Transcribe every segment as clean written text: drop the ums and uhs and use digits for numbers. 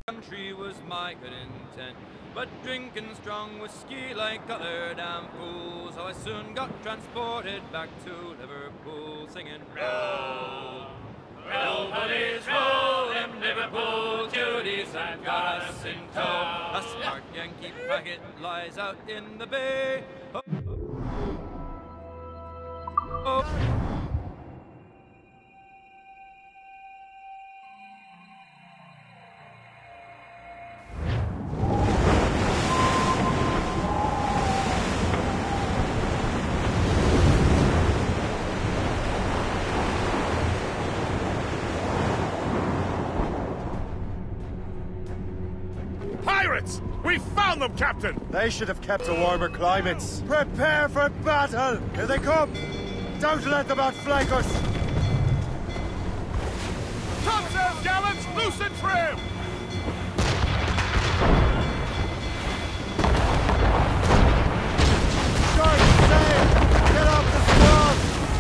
country was my good intent, but drinking strong whiskey like other damn fools, so I soon got transported back to Liverpool, singing roll, roll, buddies, roll, them Liverpool cuties that got us in tow. A smart Yankee packet lies out in the bay. Oh. Pirates! We found them, Captain! They should have kept to warmer climates. Prepare for battle! Here they come! Don't let them outflank us! Topsails, gallants! Loose and trim! Start sail! Get off the squad!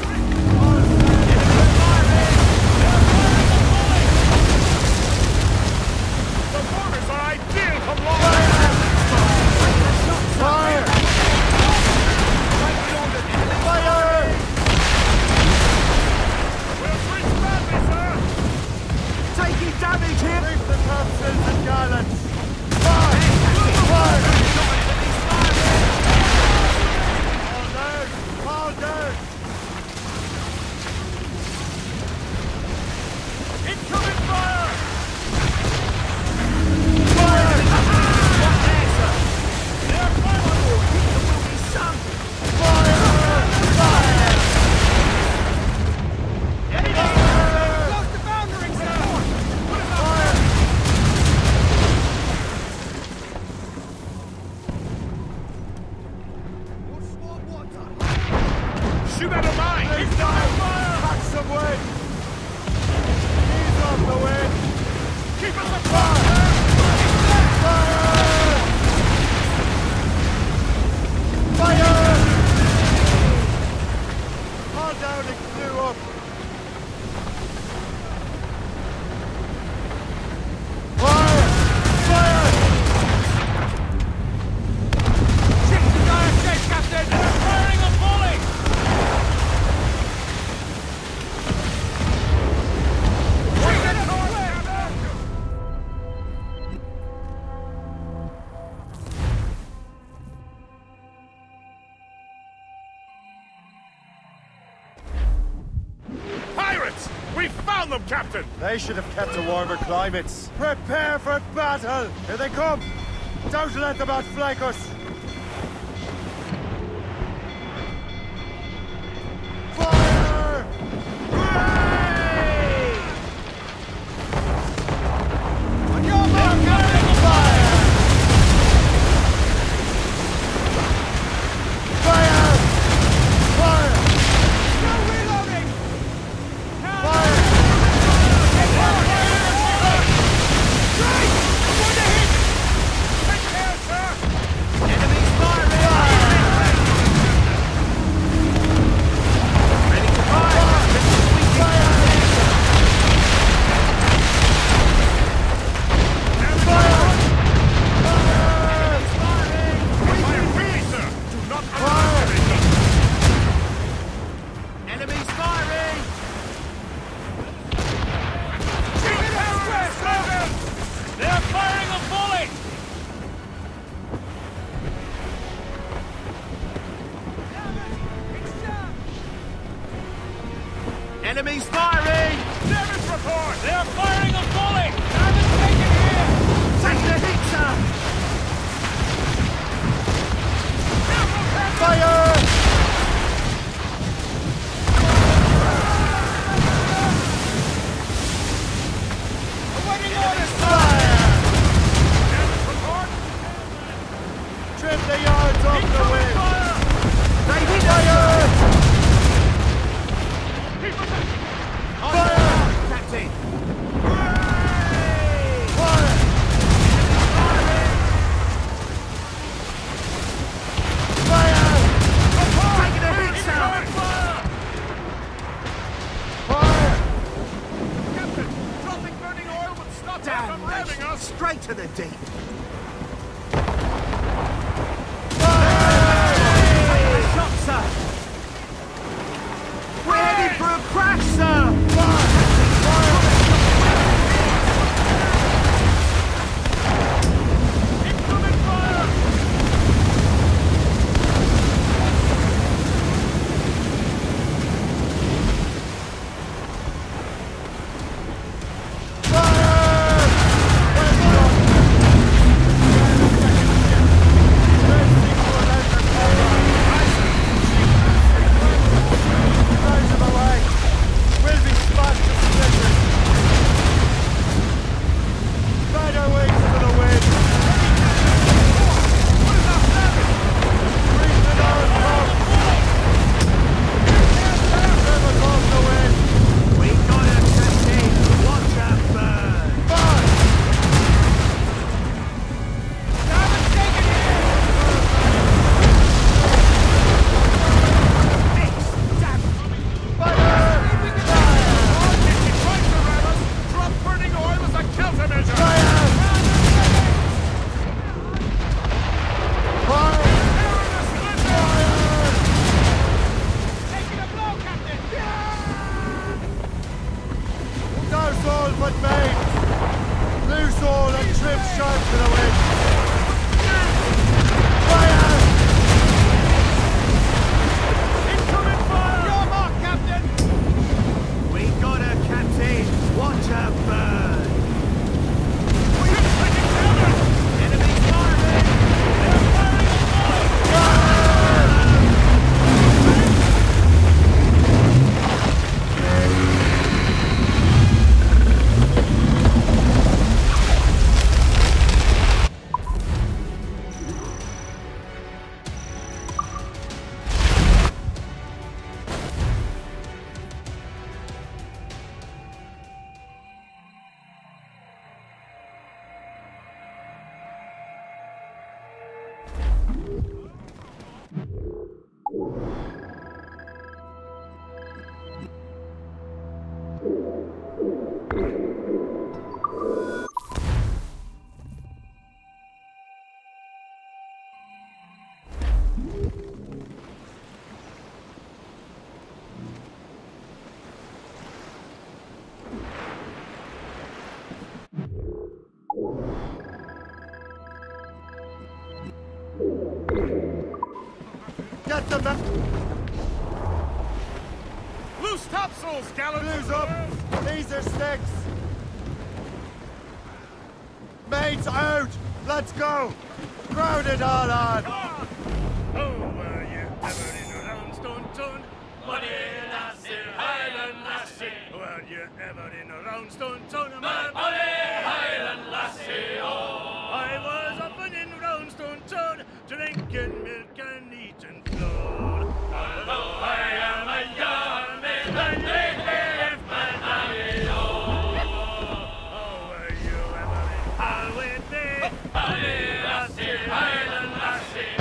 The borders are ideal from long Fire! Fire! We'll reach badly, sir! Taking damage here! Leave the topsails and gallants! Fire! Fire! All down! All down! Incoming fire! Fire! They're fire! Will be sunk! Fire! Fire! Lost the boundary, sir! Fire! Shoot out of mine! Please Keep down! fire! Catch some wind! Ease off the wind! Keep us apart! Fire! Fire! All down and clew up! Fire! Fire! Check the dire shape, Captain! They're firing a volley! Bring it to our land! Pirates! We found them, Captain! They should have kept to warmer climates. Prepare for battle! Here they come! Don't let them outflank us! Fire! Hooray! On your mark, fire! Fire! Fire! No reloading! Fire! Strike! I'm going to hit! Take care, sir! straight to the deep. Take the shot, sir. We're heading for a crash, sir. Incoming fire! Get them back! Loose topsails, gallant! Blues up! These are sticks! Mates out! Let's go! Crowd it all on! Oh, were you ever in a roundstone tune? Money lassie, Highland lassie. Were you ever in a roundstone tune? Money, Highland lassie, oh. I was often in roundstone tune, drinking milk and eating flour. Although I am a young man, they live man, oh. Were you ever in hell with me? Money lassie, Highland lassie.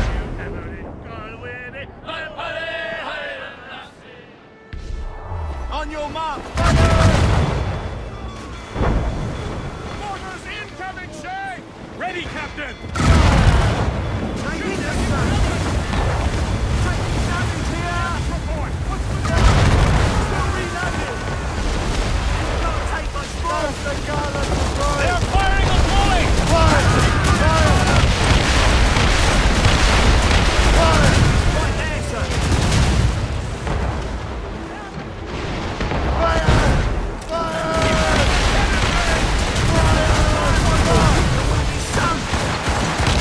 On your mark! Mortars incoming, Shay! Ready, Captain! Take it, sir! Taking damage here! Report! What's the matter? Still reloading! Can't take much more! That's the gallant destroyer! They're firing on Wally! Fire! Fire! Fire! Right there, sir! Fire! Fire! There will be some!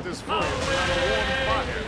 is full around a warm fire.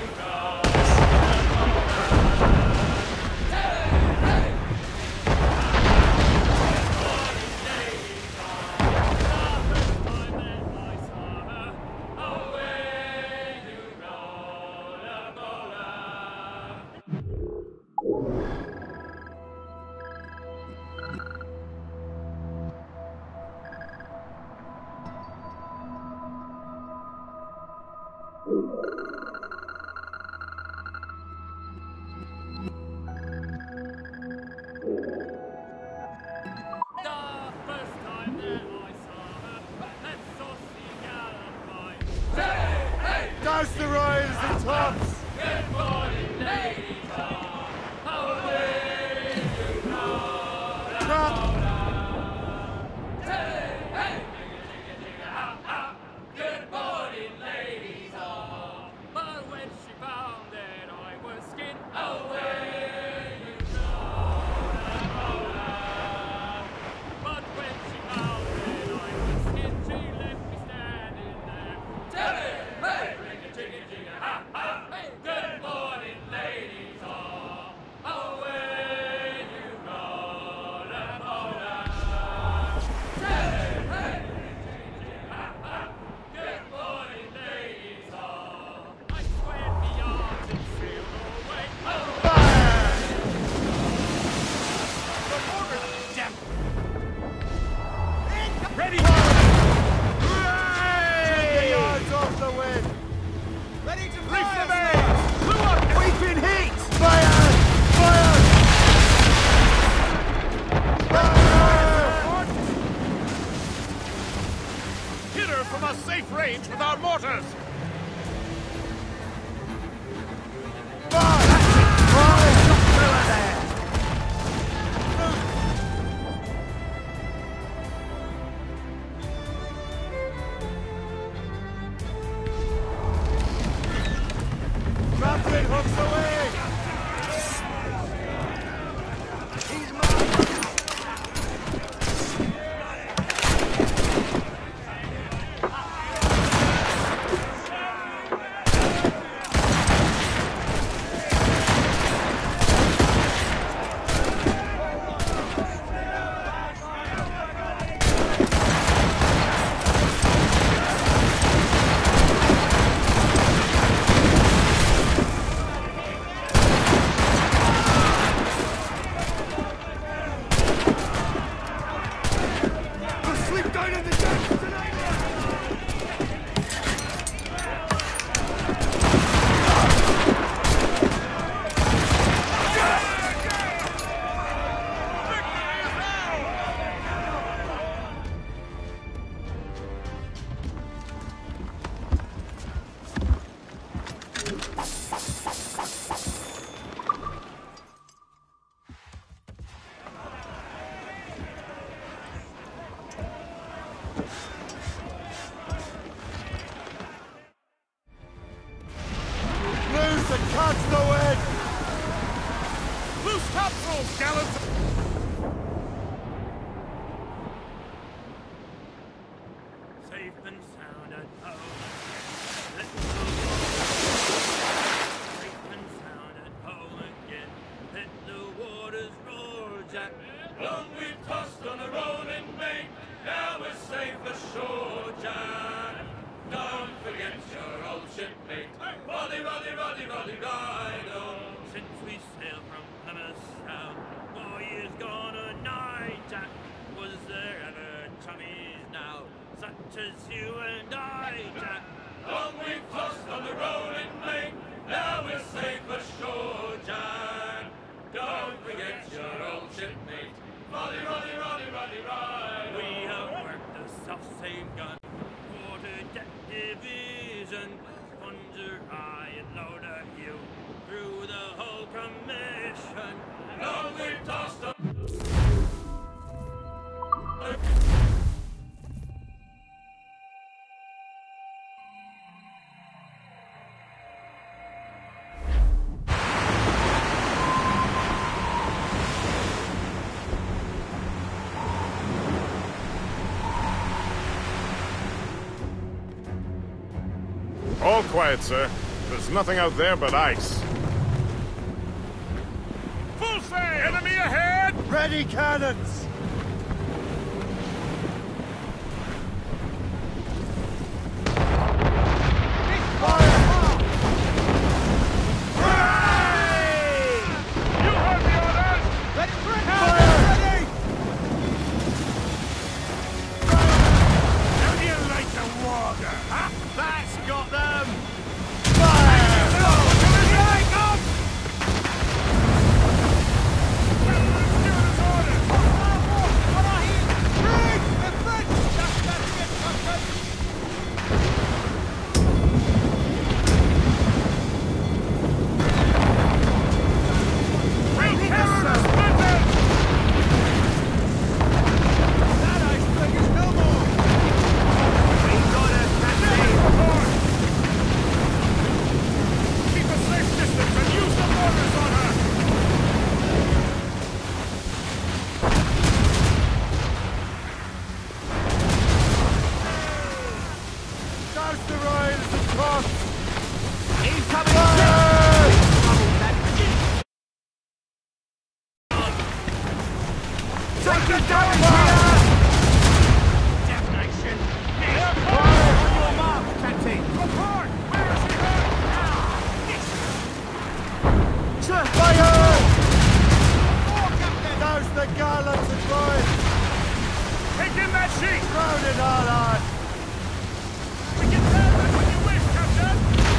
Douse the Royals and Tops! Good morning, ladies, away you go. Crap! Good morning, ladies, but when she found that I was skinned away, you know. But when she found that I was skinned, she left me standing there. Good morning, ladies, away you go, Lamona. Good morning, ladies, I swear the yards and sailed away. Ready! Take the yards off the wind! Ready to fire! Blew up! We've been hit! Fire! Fire! Fire! Hit her from a safe range with our mortars! Fire! Captain hooks away! Sleep down in the deck tonight! Loose and catch the wind! Loose topsails, gallants! Safe and sound at home. Safe and sound at home again. Let the waters roar, Jack. Long we've tossed on the rolling main. Now we're safe ashore, Jack. Don't forget your old shipmate. Roddy, Roddy, Roddy, Roddy, Rido. Since we sailed from Plymouth Sound, 4 years gone a night, Jack. Was there ever chummies now, such as you and I, Jack? Long we've tossed on the rolling main, now we're safe ashore, Jack. Don't forget your old shipmate, Roddy, Roddy, Roddy, Roddy, Rido. We have worked the self-same gun, quarter deck division, Plunger high and loader you through the whole commission. Long we've tossed on. All quiet, sir. There's nothing out there but ice. Full sail! Enemy ahead! Ready cannons! You heard the orders! Ready for it! Fire! How do you like the water, huh? That's got them! Douse the royals and cross! Take the damage here! Damnation! Fire on your mark, Captain! Report! Where is he headed? Sir! Fire! Douse the gallants and royals! Take in that sheet! Round it all on! We can turn that when you wish, Captain!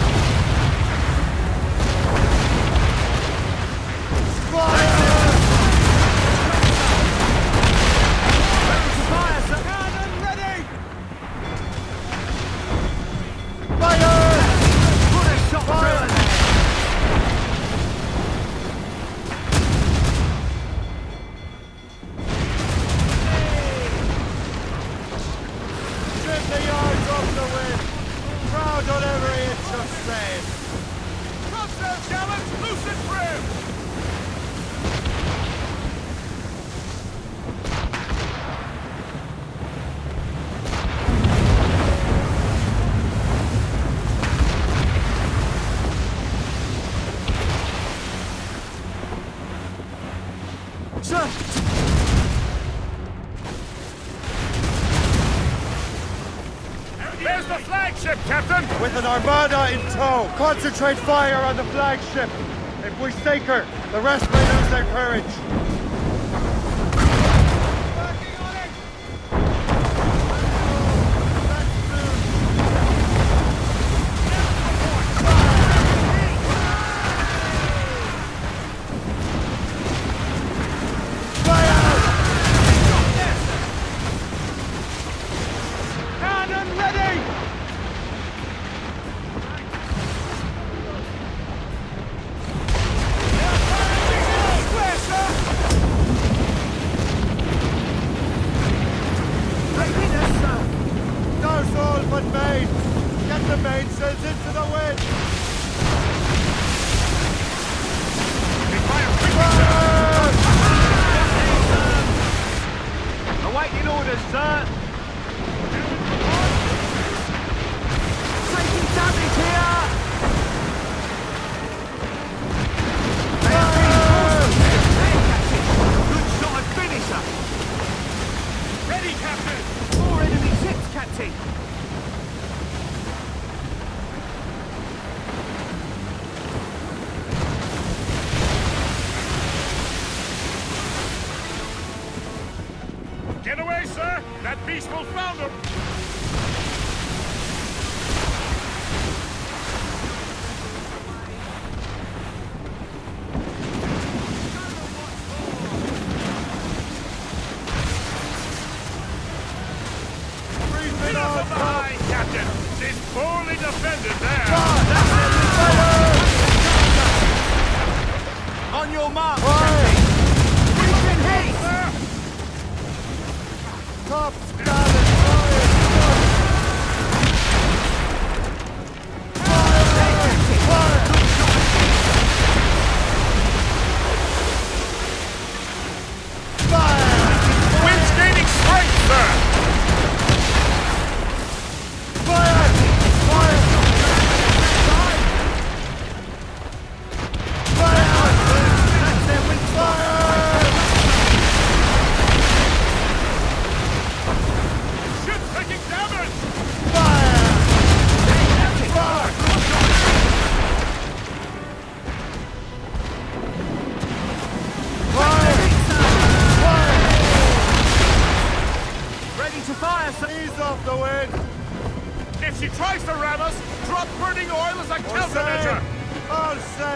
Fire! Fire, sir! Cannon ready! Fire! Put a shot through it! Trim the yards off the wind! Crowd on every inch of sail! Topsails, gallants! Loose and trim! Sir! There's the flagship, Captain! With an armada in tow, concentrate fire on the flagship. If we sink her, the rest may lose their courage. Cannon ready! Square, sir! Readiness, sir! Douse all but mains. Get the mainsails into the wind. Fire! Awaiting orders, sir! Taking damage here! Good shot and finisher! Ready, Captain! 4 enemy ships, Captain! Get away, sir! That beast will founder! Brief it all, From behind, Captain! It's poorly defended there! On your mark, Fire! Captain! Reach and hit! Top, gallant, fire!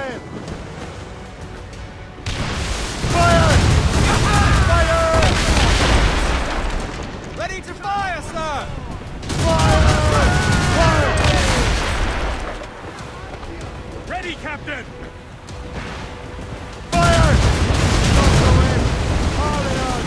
sail! Fire! Fire! Ready to fire, sir! Fire! Ready, Captain! Fire! Stop the wind! All in us!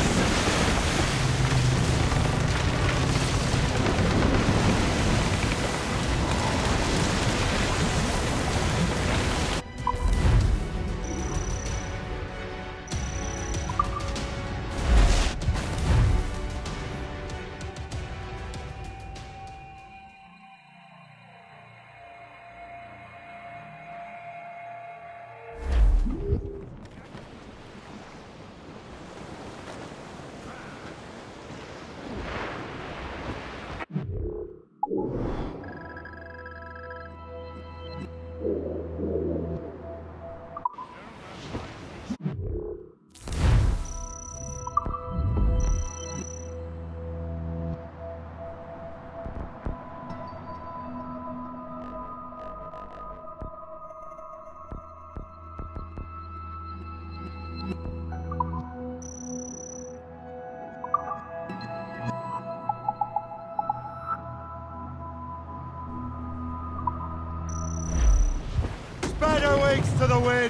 Spread our wings to the wind!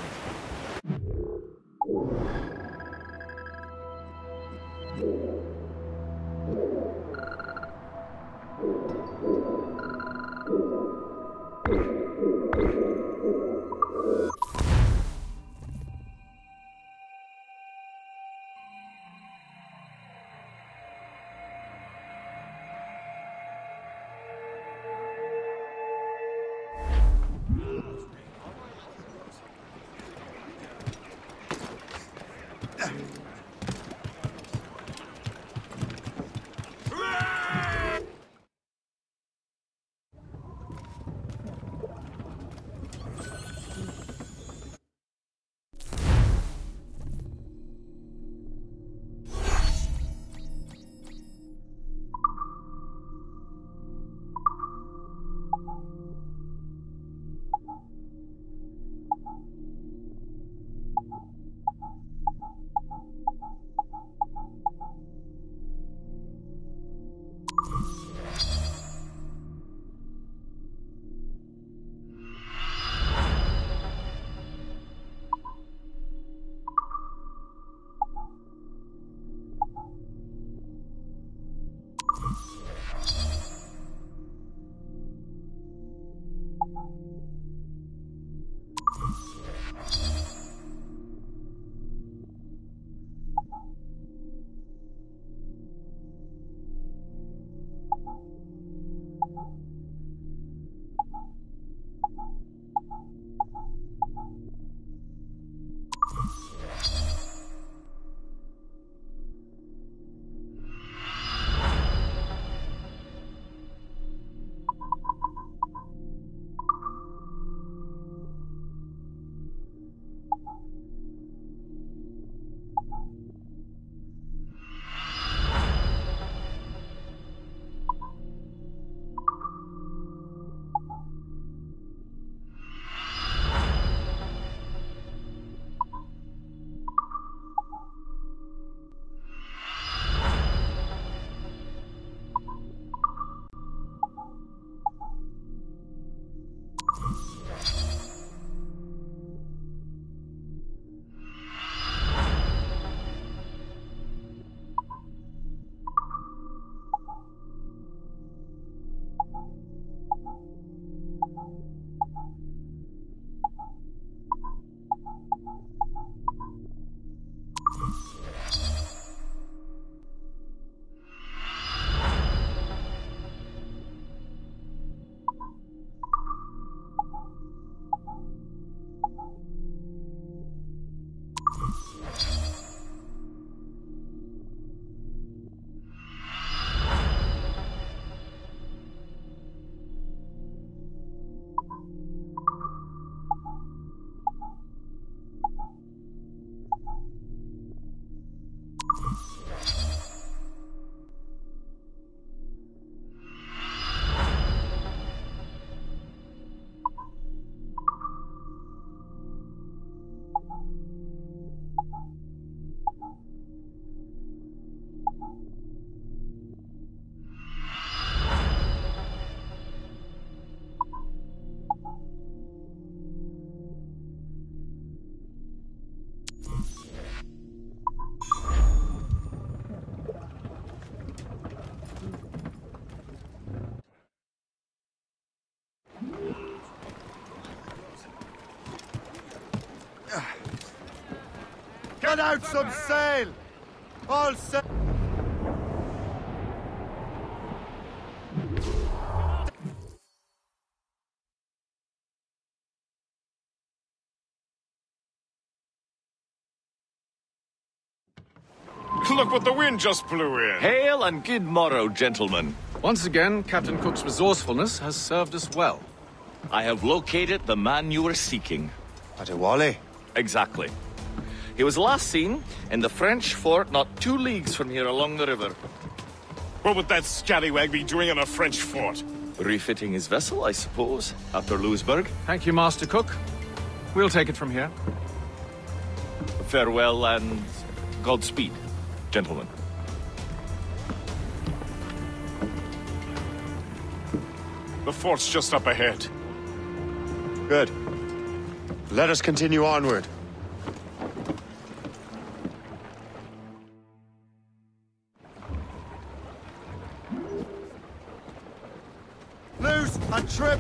Get out some sail! All sail! Look what the wind just blew in. Hail and good morrow, gentlemen. Once again, Captain Cook's resourcefulness has served us well. I have located the man you were seeking. Adewale? Exactly. He was last seen in the French fort not 2 leagues from here along the river. What would that scallywag be doing in a French fort? Refitting his vessel, I suppose, after Louisburg. Thank you, Master Cook. We'll take it from here. Farewell and Godspeed, gentlemen. The fort's just up ahead. Good. Let us continue onward. Loose and trip!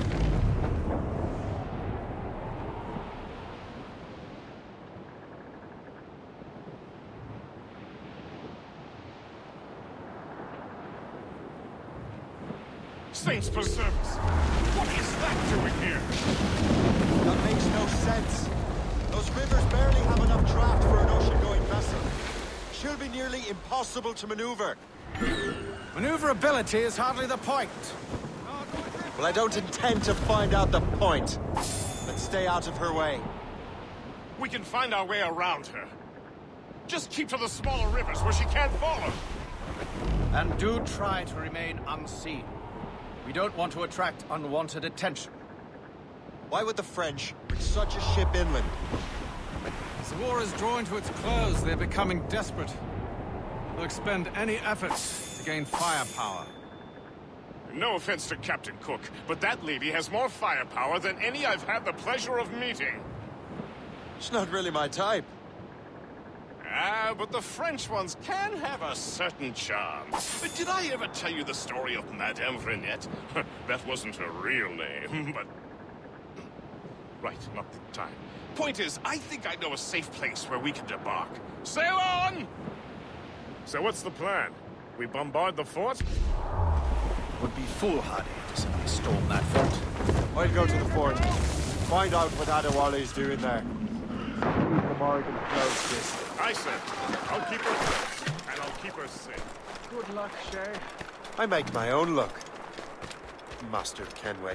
Saints preserve us! What is that doing here? That makes no sense. Those rivers barely have enough draft for an ocean-going vessel. Should be nearly impossible to maneuver. Maneuverability is hardly the point. Well, I don't intend to find out the point. Let's stay out of her way. We can find our way around her. Just keep to the smaller rivers where she can't follow. And do try to remain unseen. We don't want to attract unwanted attention. Why would the French bring such a ship inland? As the war is drawing to its close, they're becoming desperate. They'll expend any effort to gain firepower. No offense to Captain Cook, but that lady has more firepower than any I've had the pleasure of meeting. It's not really my type. Ah, but the French ones can have a certain charm. But did I ever tell you the story of Madame Renette? That wasn't her real name, but... Right, not the time. Point is, I think I know a safe place where we can debark. Sail on! So what's the plan? We bombard the fort? Would be foolhardy to simply storm that fort. I'll go to the fort. Find out what Adewale's doing there. Keep the Morgan close this. Aye, sir. I'll keep her close, and I'll keep her safe. Good luck, Shay. I make my own luck, Master Kenway.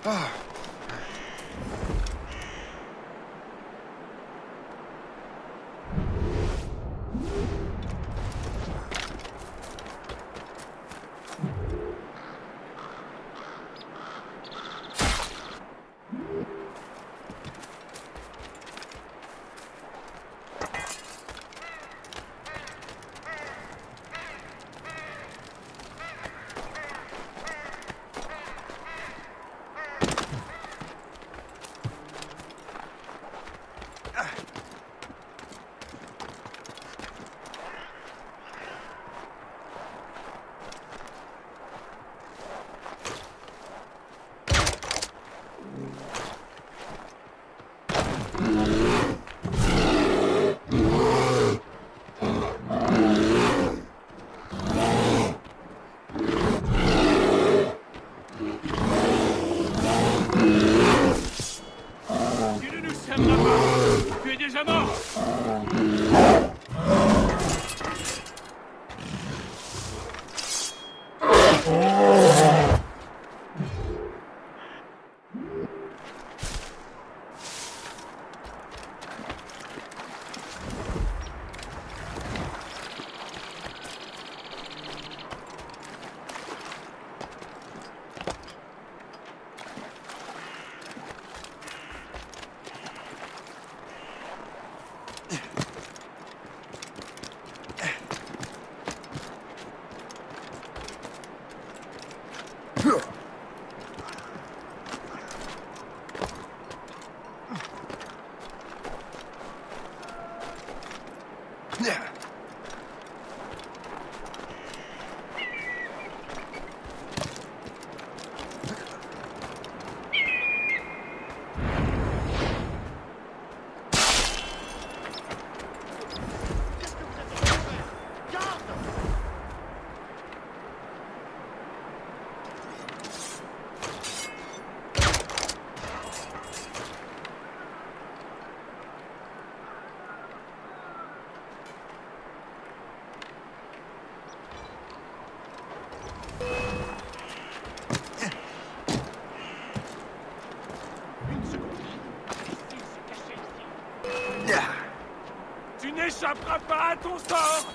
Tu n'échapperas pas à ton sort!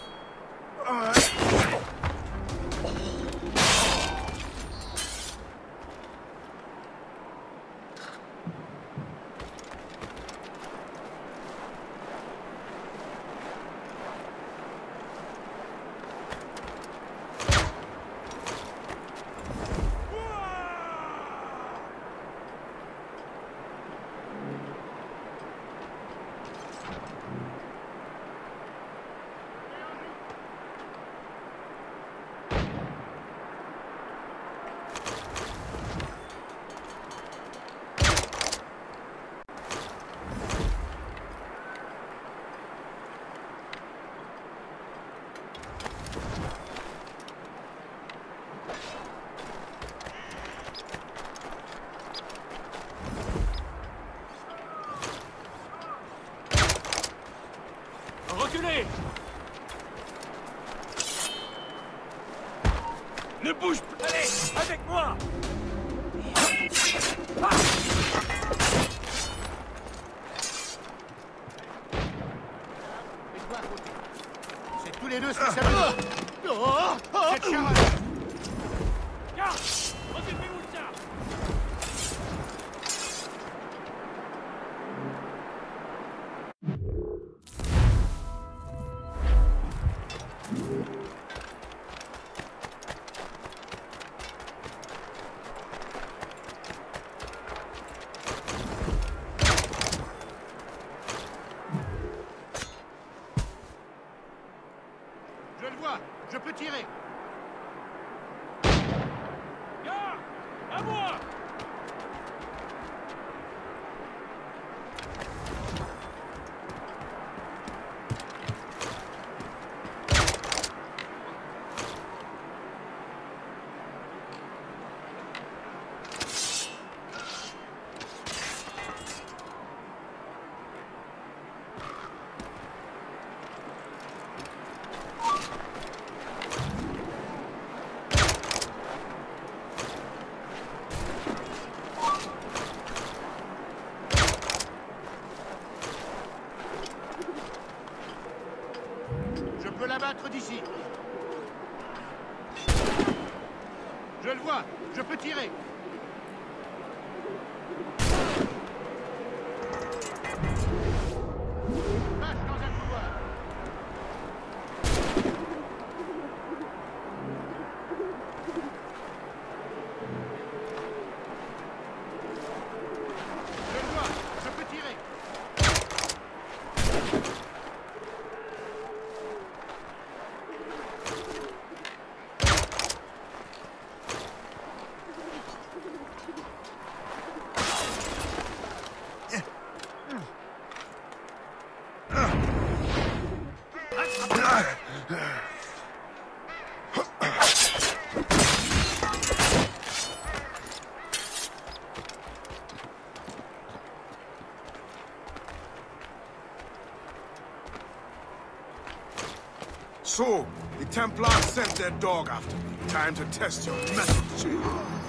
Reculez! Ne bouge pas! Allez, avec moi! Ah! C'est tous les deux spécialistes. Cette charade. Garde! Occupez-vous de ça! Je le vois, je peux tirer. Garde! À moi! peux l'abattre d'ici. Je le vois, je peux tirer. Passe dans un couloir. Je le vois, je peux tirer. So, the Templars sent their dog after me. Time to test your mettle, Chief.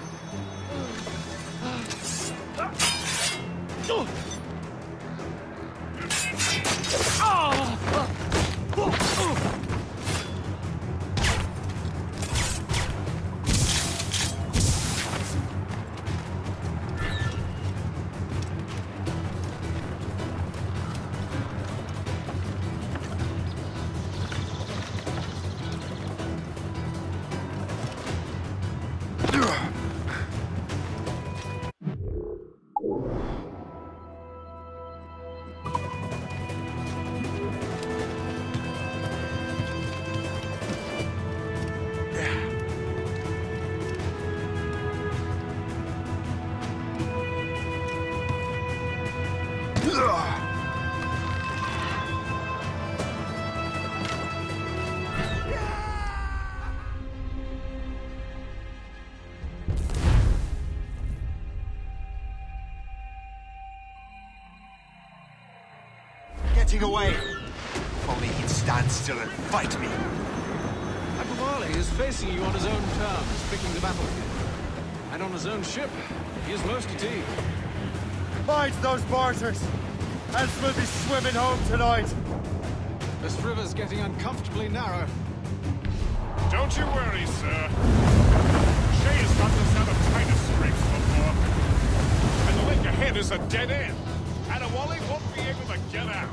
Getting away. If only he'd stand still and fight me. Adewale is facing you on his own terms, picking the battlefield. And on his own ship, he is most at ease. Mind those barters, else we'll be swimming home tonight. This river's getting uncomfortably narrow. Don't you worry, sir. Shay has got this out of Titus Straits before. And the lake ahead is a dead end. Adewale won't be able to get out.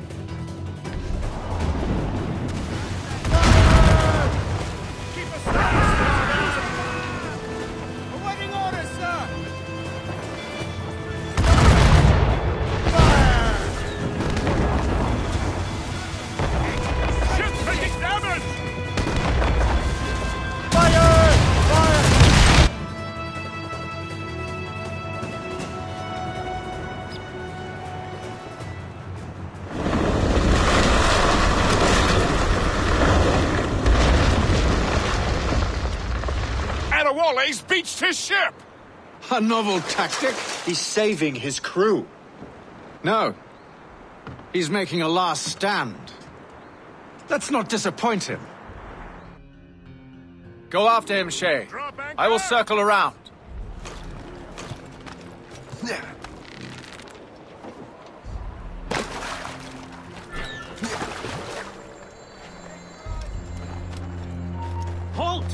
Keep us Awaiting orders, sir! Ship's taking damage! Adewale's beached his ship! A novel tactic? He's saving his crew. No. He's making a last stand. Let's not disappoint him. Go after him, Shay. Drop anchor! I will circle around. Halt!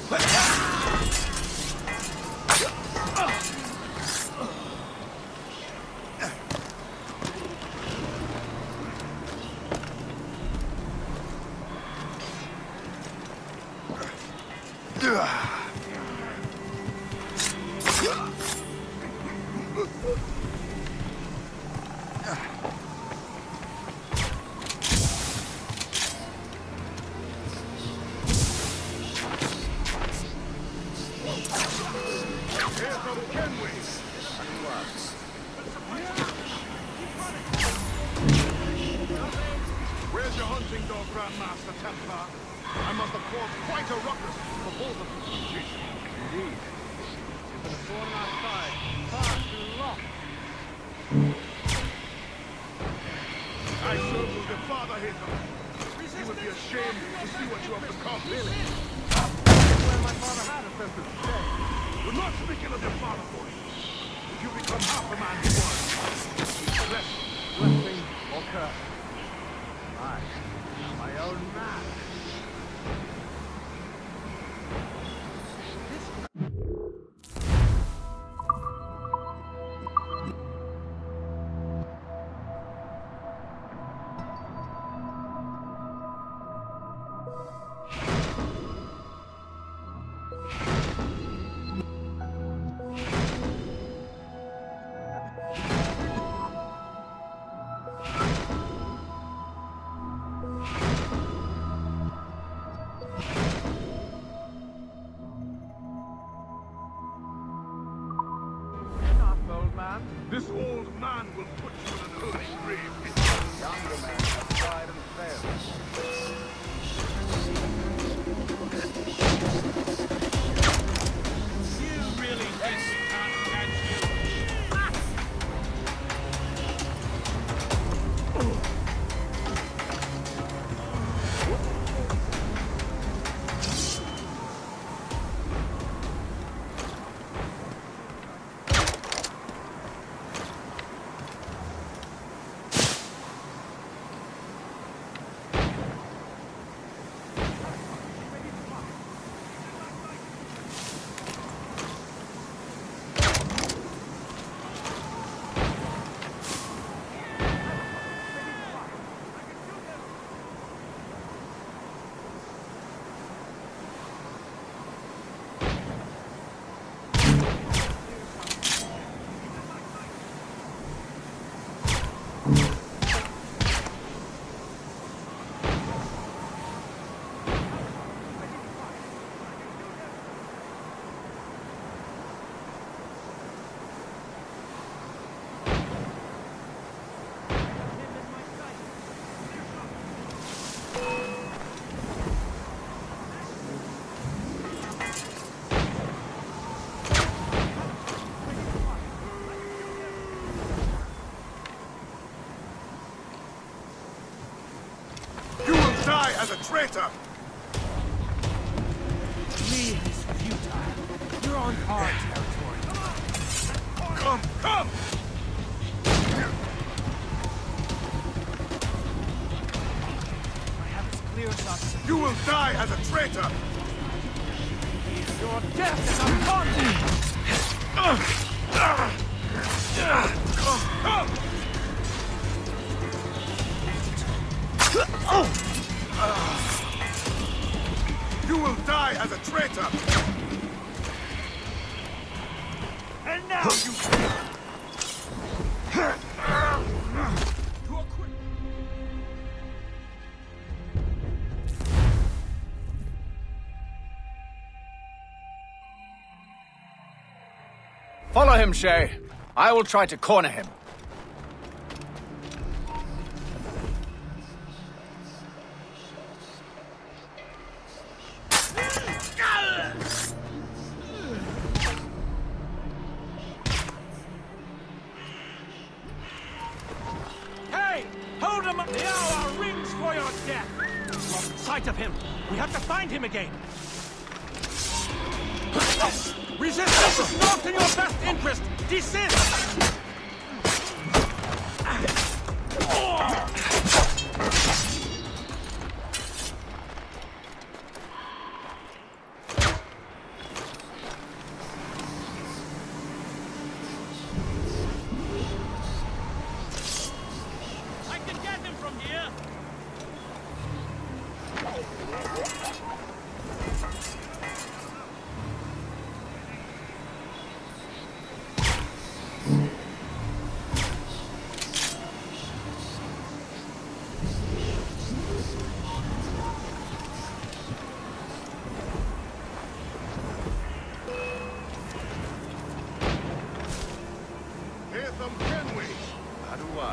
Where's your hunting dog, Grandmaster Templar? I must have caused quite a ruckus for both of you. Indeed. You've been a thorn in our side far too long. I serve with your father, Hathor. You would be ashamed to see what you have become. Really? Where my father had a sense of shame. We're not speaking of your father, boy. If you become half a man you was. Blessing or curse. I am my own man. This old man will put you in an early grave. Younger man have tried and failed. You really think we can't catch you? Die as a traitor! Flee is futile. You're on hard territory. Come, come! I have as clear shots. You will die as a traitor! Your death is upon me! You will die as a traitor! And now you... Follow him, Shay. I will try to corner him. Hey! Hold him up! The hour rings for your death! We've lost sight of him. We have to find him again. Resistance is not in your best interest! Desist! one.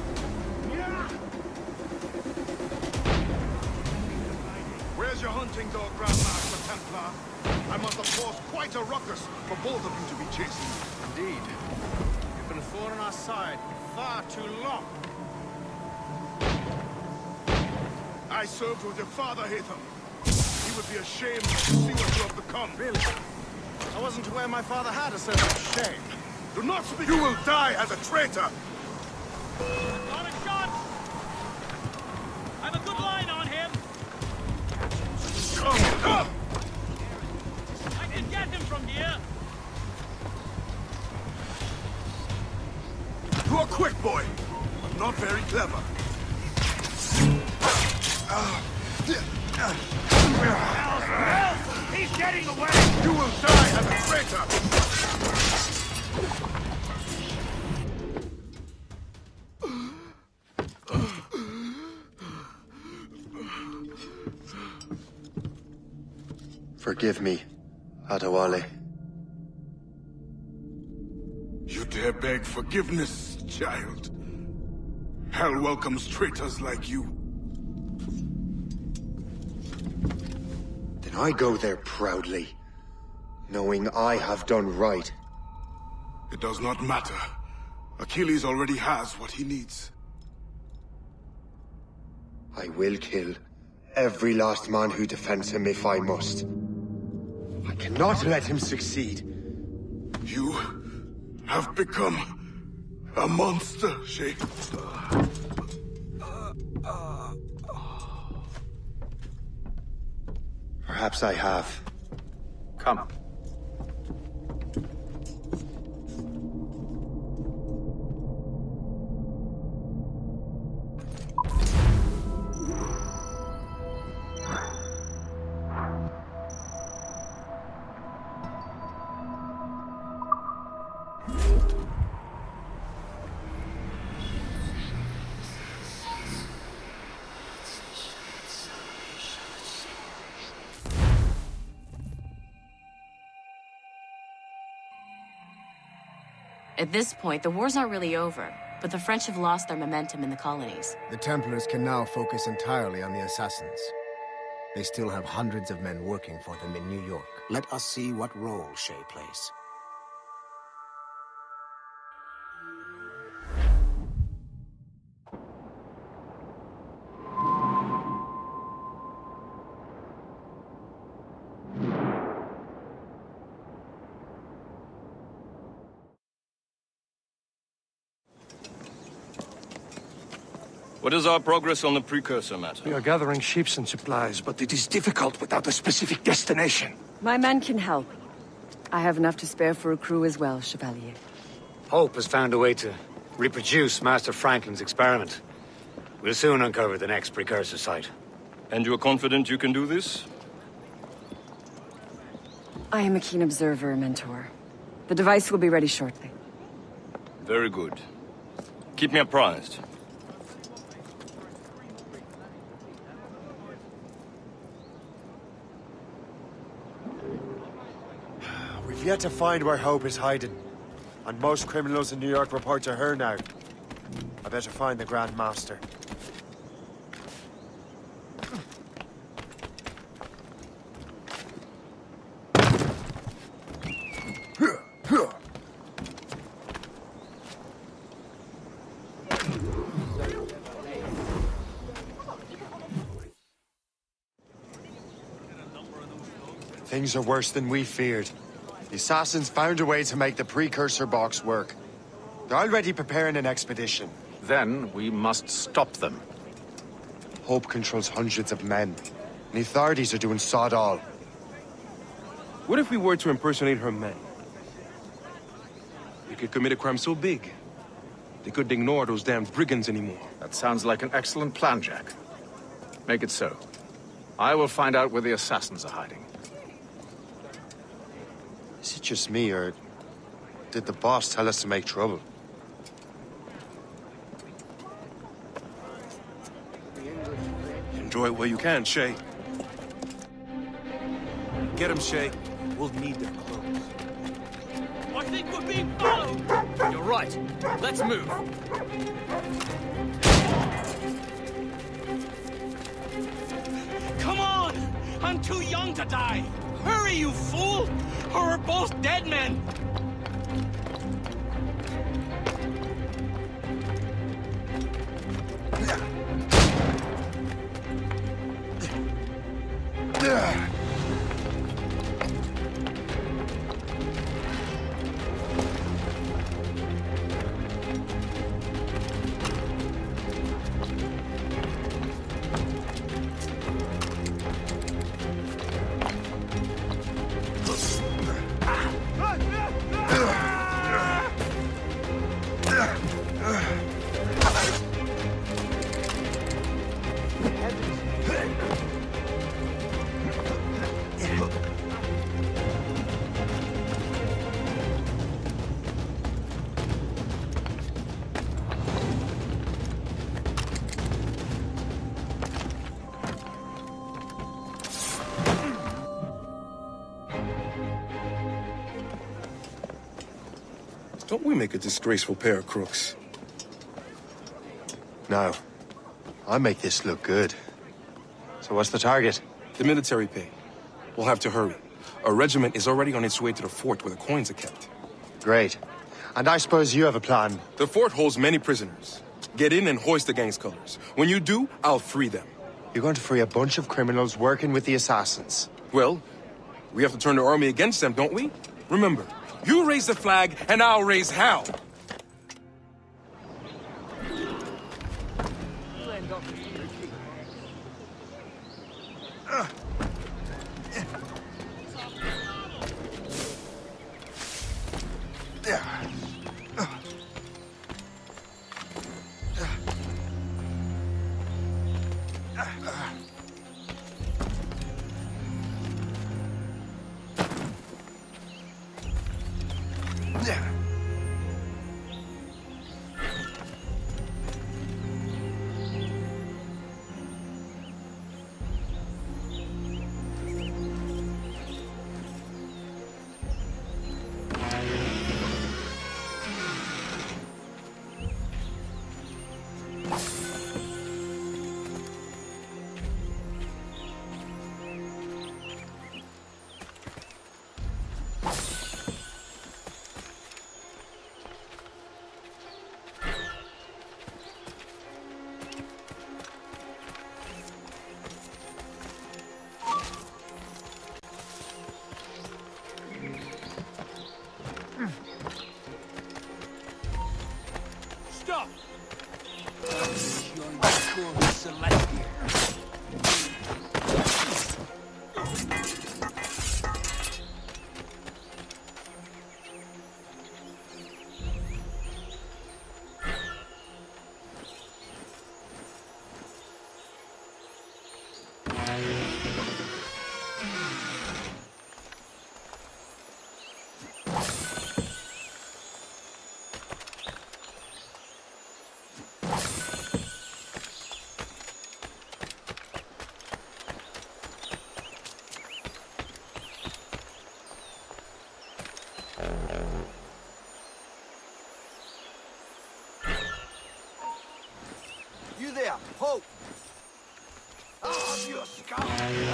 Where's your hunting dog, Grandmaster Templar? I must have caused quite a ruckus for both of you to be chasing me. Indeed. You've been a thorn on our side for far too long. I served with your father, Hatham. He would be ashamed to see what you have become. Really? I wasn't aware my father had a sense of shame. Do not speak. You will die as a traitor. Got a shot! I've a good line on him! Come. I can get him from here! You are quick, boy, but not very clever. Help! He's getting away! You will die as a traitor! Forgive me, Adewale. You dare beg forgiveness, child? Hell welcomes traitors like you. Then I go there proudly, knowing I have done right. It does not matter. Achilles already has what he needs. I will kill every last man who defends him if I must. I cannot let him succeed. You have become a monster, Shay. Perhaps I have. Come. At this point, the war's not really over, but the French have lost their momentum in the colonies. The Templars can now focus entirely on the assassins. They still have hundreds of men working for them in New York. Let us see what role Shay plays. What is our progress on the precursor matter? We are gathering ships and supplies, but it is difficult without a specific destination. My men can help. I have enough to spare for a crew as well, Chevalier. Hope has found a way to reproduce Master Franklin's experiment. We'll soon uncover the next precursor site. And you're confident you can do this? I am a keen observer, Mentor. The device will be ready shortly. Very good. Keep me apprised. We've yet to find where Hope is hiding. And most criminals in New York report to her now. I better find the Grand Master. Things are worse than we feared. The assassins found a way to make the precursor box work. They're already preparing an expedition. Then we must stop them. Hope controls hundreds of men, and the authorities are doing sod all. What if we were to impersonate her men? We could commit a crime so big, they couldn't ignore those damn brigands anymore. That sounds like an excellent plan, Jack. Make it so. I will find out where the assassins are hiding. Is it just me, or did the boss tell us to make trouble? Enjoy it while you can, Shay. Get him, Shay. We'll need their clothes. I think we're being followed! You're right. Let's move. Come on! I'm too young to die! Hurry, you fool! Or we're both dead men! Don't we make a disgraceful pair of crooks? No. I make this look good. So what's the target? The military pay. We'll have to hurry. A regiment is already on its way to the fort where the coins are kept. Great. And I suppose you have a plan. The fort holds many prisoners. Get in and hoist the gang's colors. When you do, I'll free them. You're going to free a bunch of criminals working with the assassins. Well, we have to turn the army against them, don't we? Remember, you raise the flag, and I'll raise hell. Stop! You're not cool, Celestia. You there, Hope! I'll have your skull!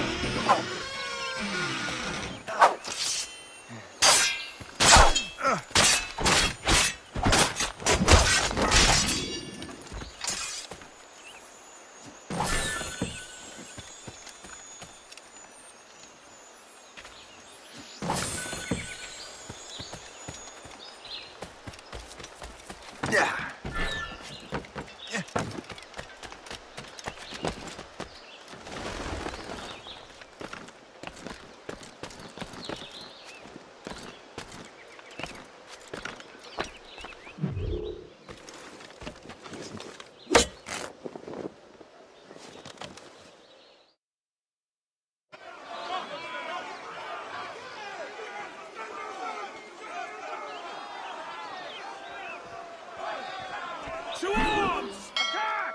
To arms! Attack!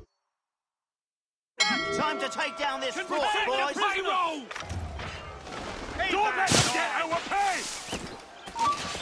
Time to take down this fort, Boys! boys! Don't let them get our pay!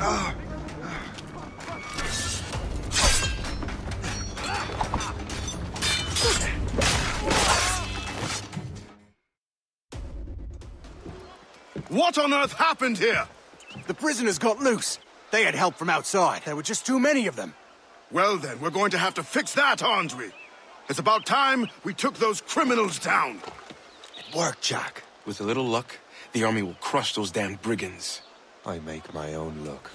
What on earth happened here? The prisoners got loose. They had help from outside. There were just too many of them. Well then, we're going to have to fix that, aren't we? It's about time we took those criminals down. It worked, Jack. With a little luck, the army will crush those damn brigands. I make my own luck.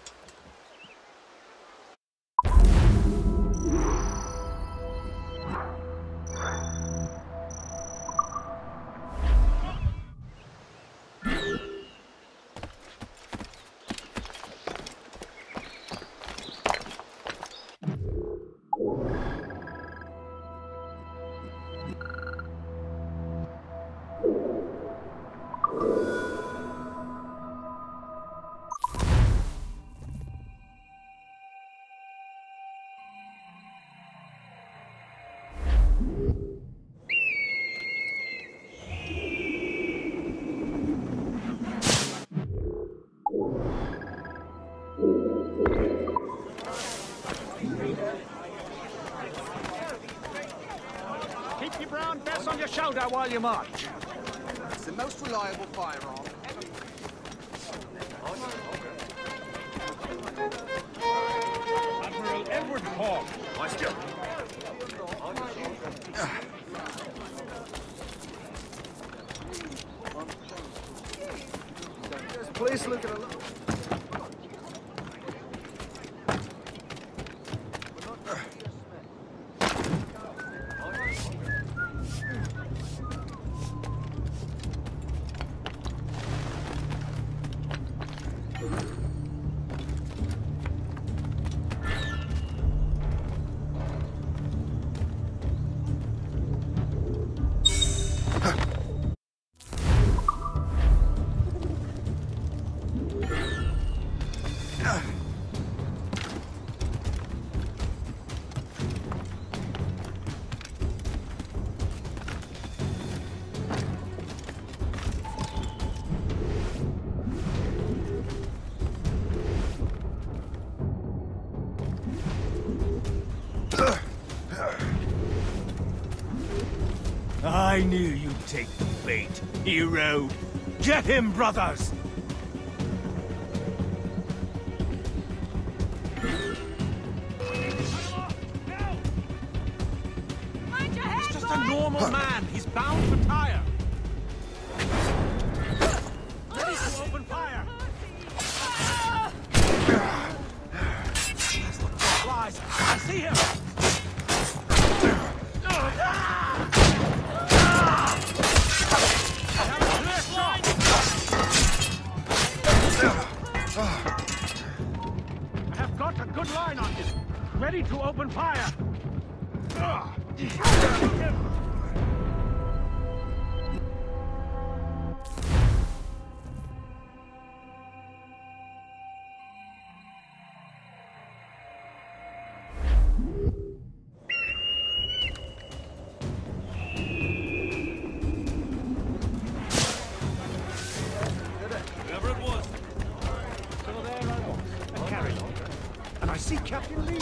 Keep your brown vest on your shoulder while you march. It's the most reliable firearm. Admiral Edward Hawke. Nice job. Please look at a look. I knew you'd take the bait, hero. Get him, brothers! He's just a normal man. He's bound for Tyre. Ready to open fire. Let's look for flies. I see him. I have got a good line on him. Ready to open fire. Whoever it was. So there I was, a carriage. And I see Captain Lee.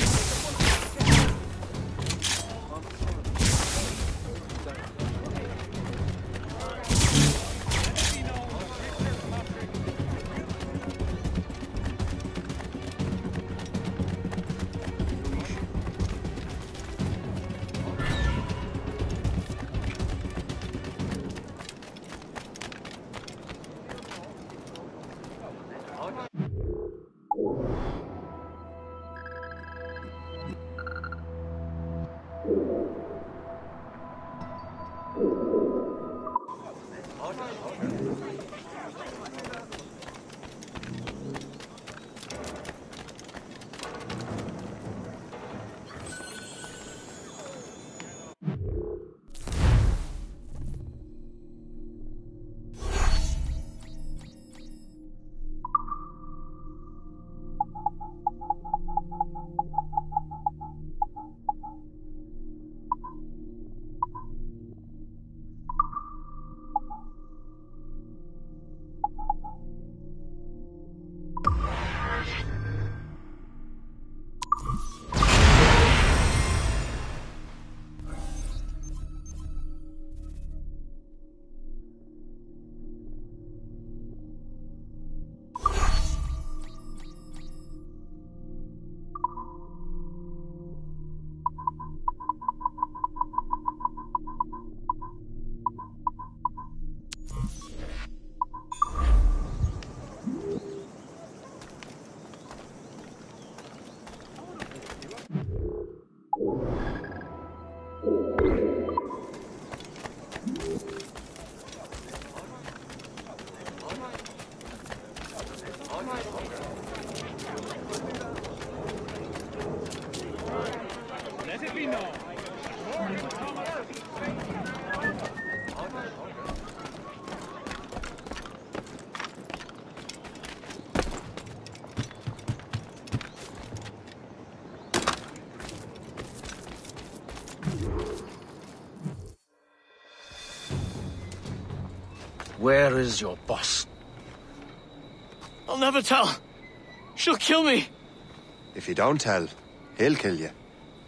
Where is your boss? I'll never tell. She'll kill me. If you don't tell, he'll kill you.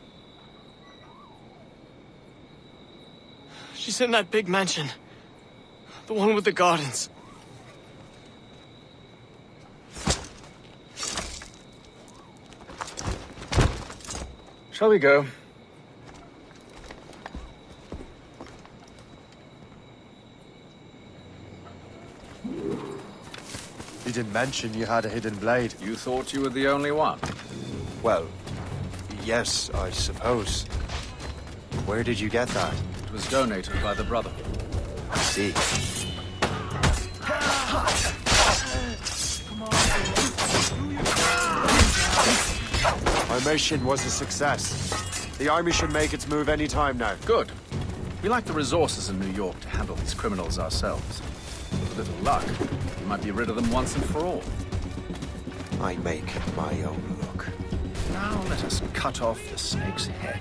She's in that big mansion. The one with the gardens. Shall we go? You didn't mention you had a hidden blade. You thought you were the only one? Well, yes, I suppose. Where did you get that? It was donated by the brother. I see. Our mission was a success. The army should make its move any time now. Good. We lack the resources in New York to handle these criminals ourselves. With a little luck, we might be rid of them once and for all. I make my own luck. Now let us cut off the snake's head.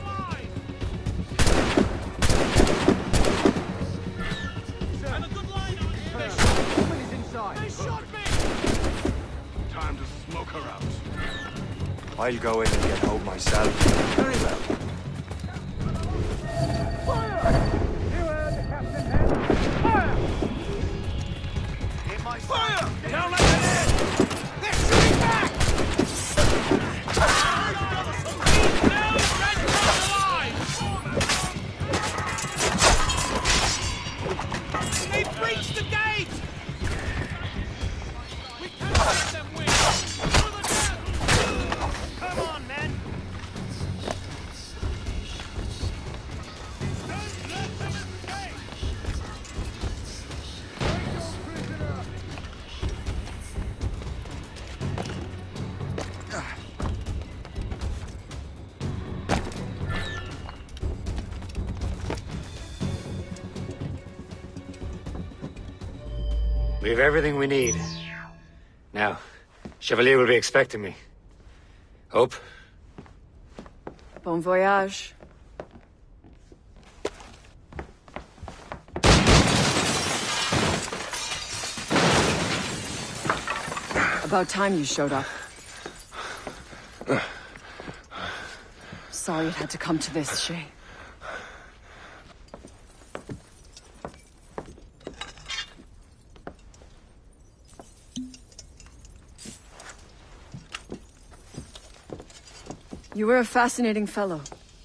Time to smoke her out. I'll go in and get home myself. Very well. Fire! Down like an egg! They're shooting back! They breached the gate! We can't let them win! Come on, men! Don't let them escape! We have everything we need. Now, Chevalier will be expecting me. Hope? Bon voyage. About time you showed up. Sorry it had to come to this, Shay. You were a fascinating fellow.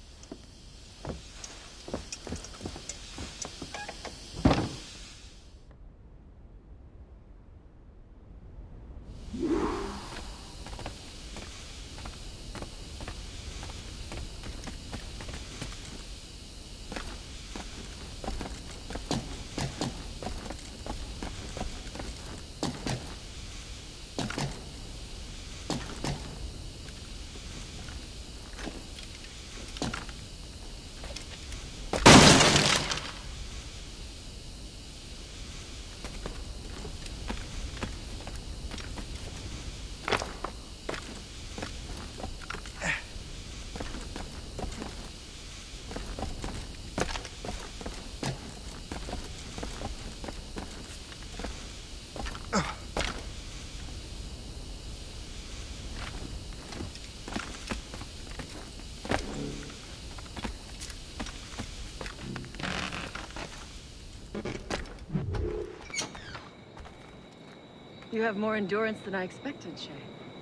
You have more endurance than I expected, Shay.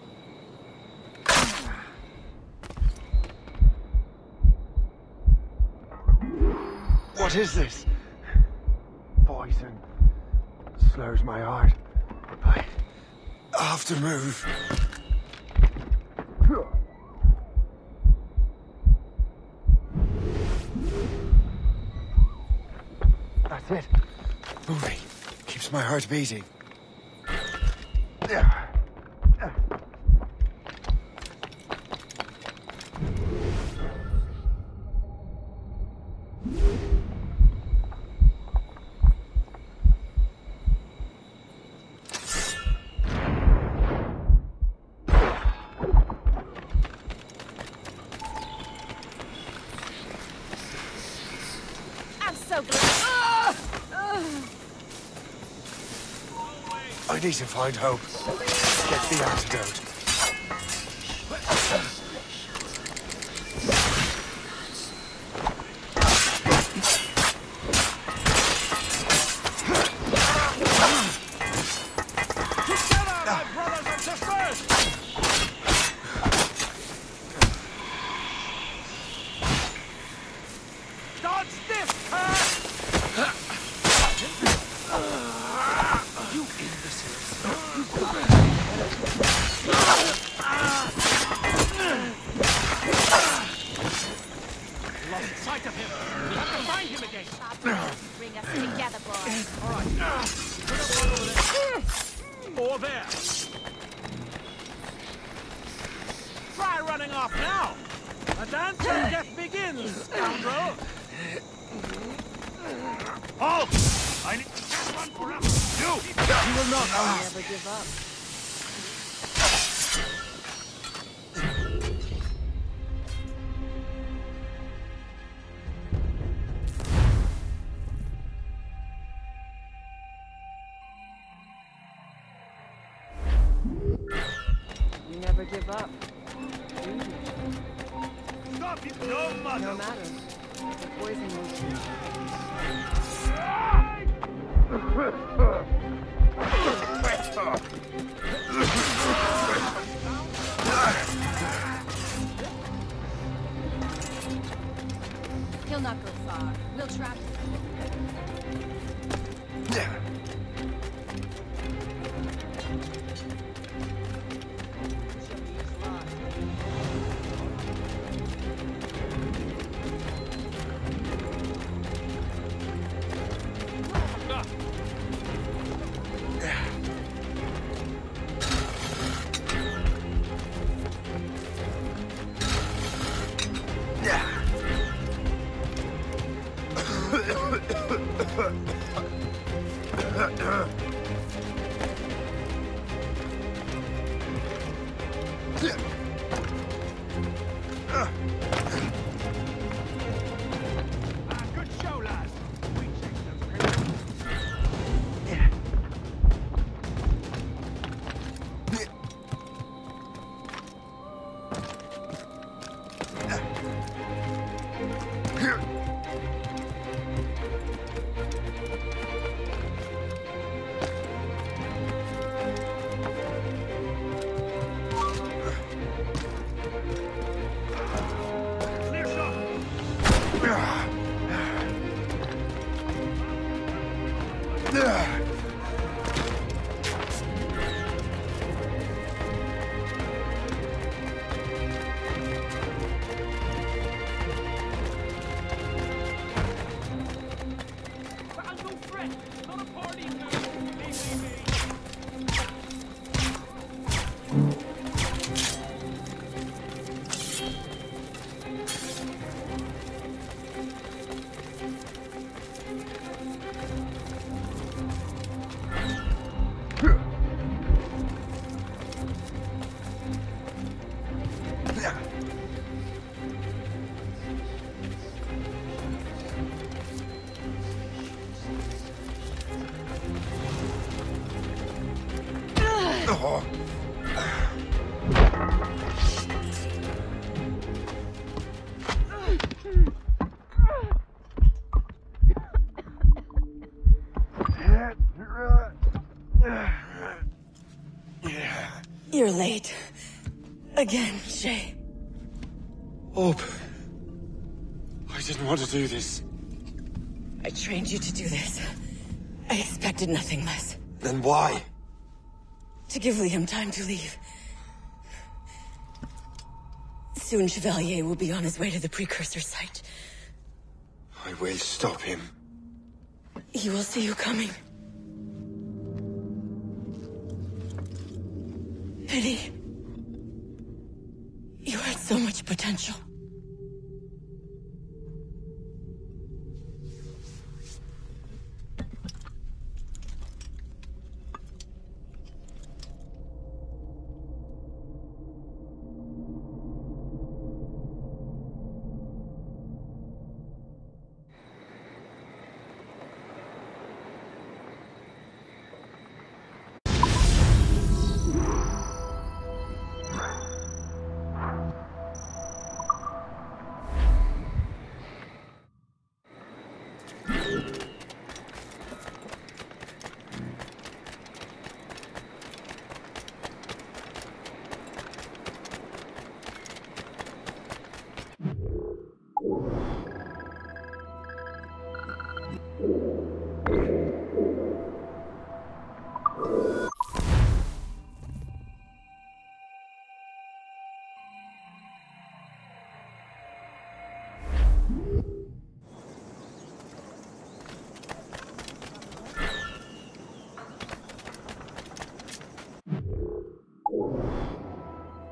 What is this? Poison. Slurs my heart. I have to move. That's it. Moving. Keeps my heart beating. need to find hope. Get the antidote. You never give up. Do you? Stop it, no matter. No matter. The poison will He'll not go far. We'll trap him. You're late. Again, Shay. Hope. I didn't want to do this. I trained you to do this. I expected nothing less. Then why? To give Liam time to leave. Soon Chevalier will be on his way to the precursor site. I will stop him. He will see you coming. Pity. You had so much potential.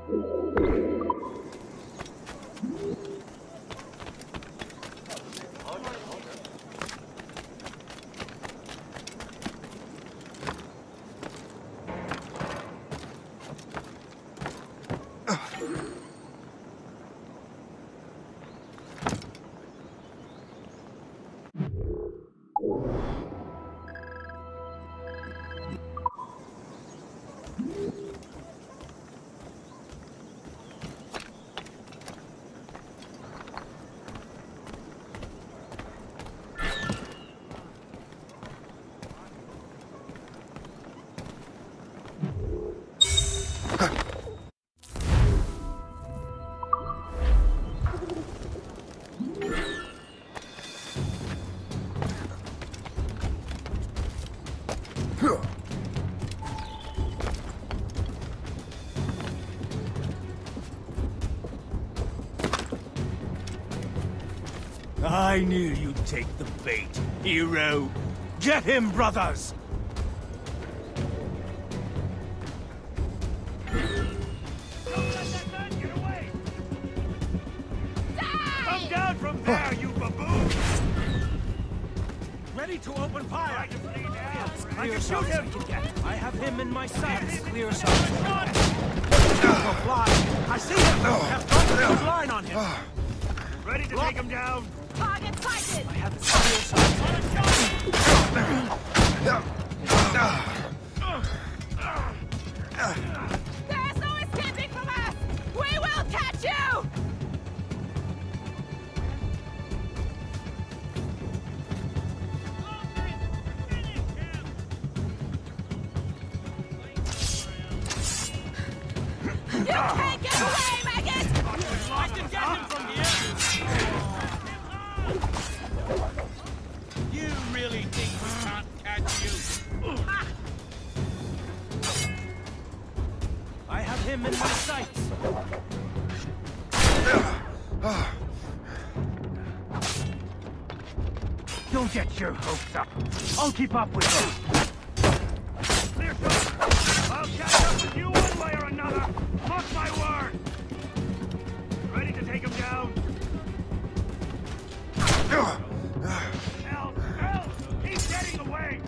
I knew you'd take the bait, hero. Get him, brothers! Come down from there, you baboon! Ready to open fire! I can shoot him! I have him in my sights. Clear sight. I see him! Have got the line on him! Ready to take him down? Target sighted! I have his clear sight. There's no escaping from us! We will catch you! You can't get away, maggot! I can get him from here! You really think we can't catch you? I have him in my sights. Don't get your hopes up. I'll keep up with you. Clear shot. I'll catch up with you one way or another. Mark my word. Ready to take him down? Help! Help! He's getting away!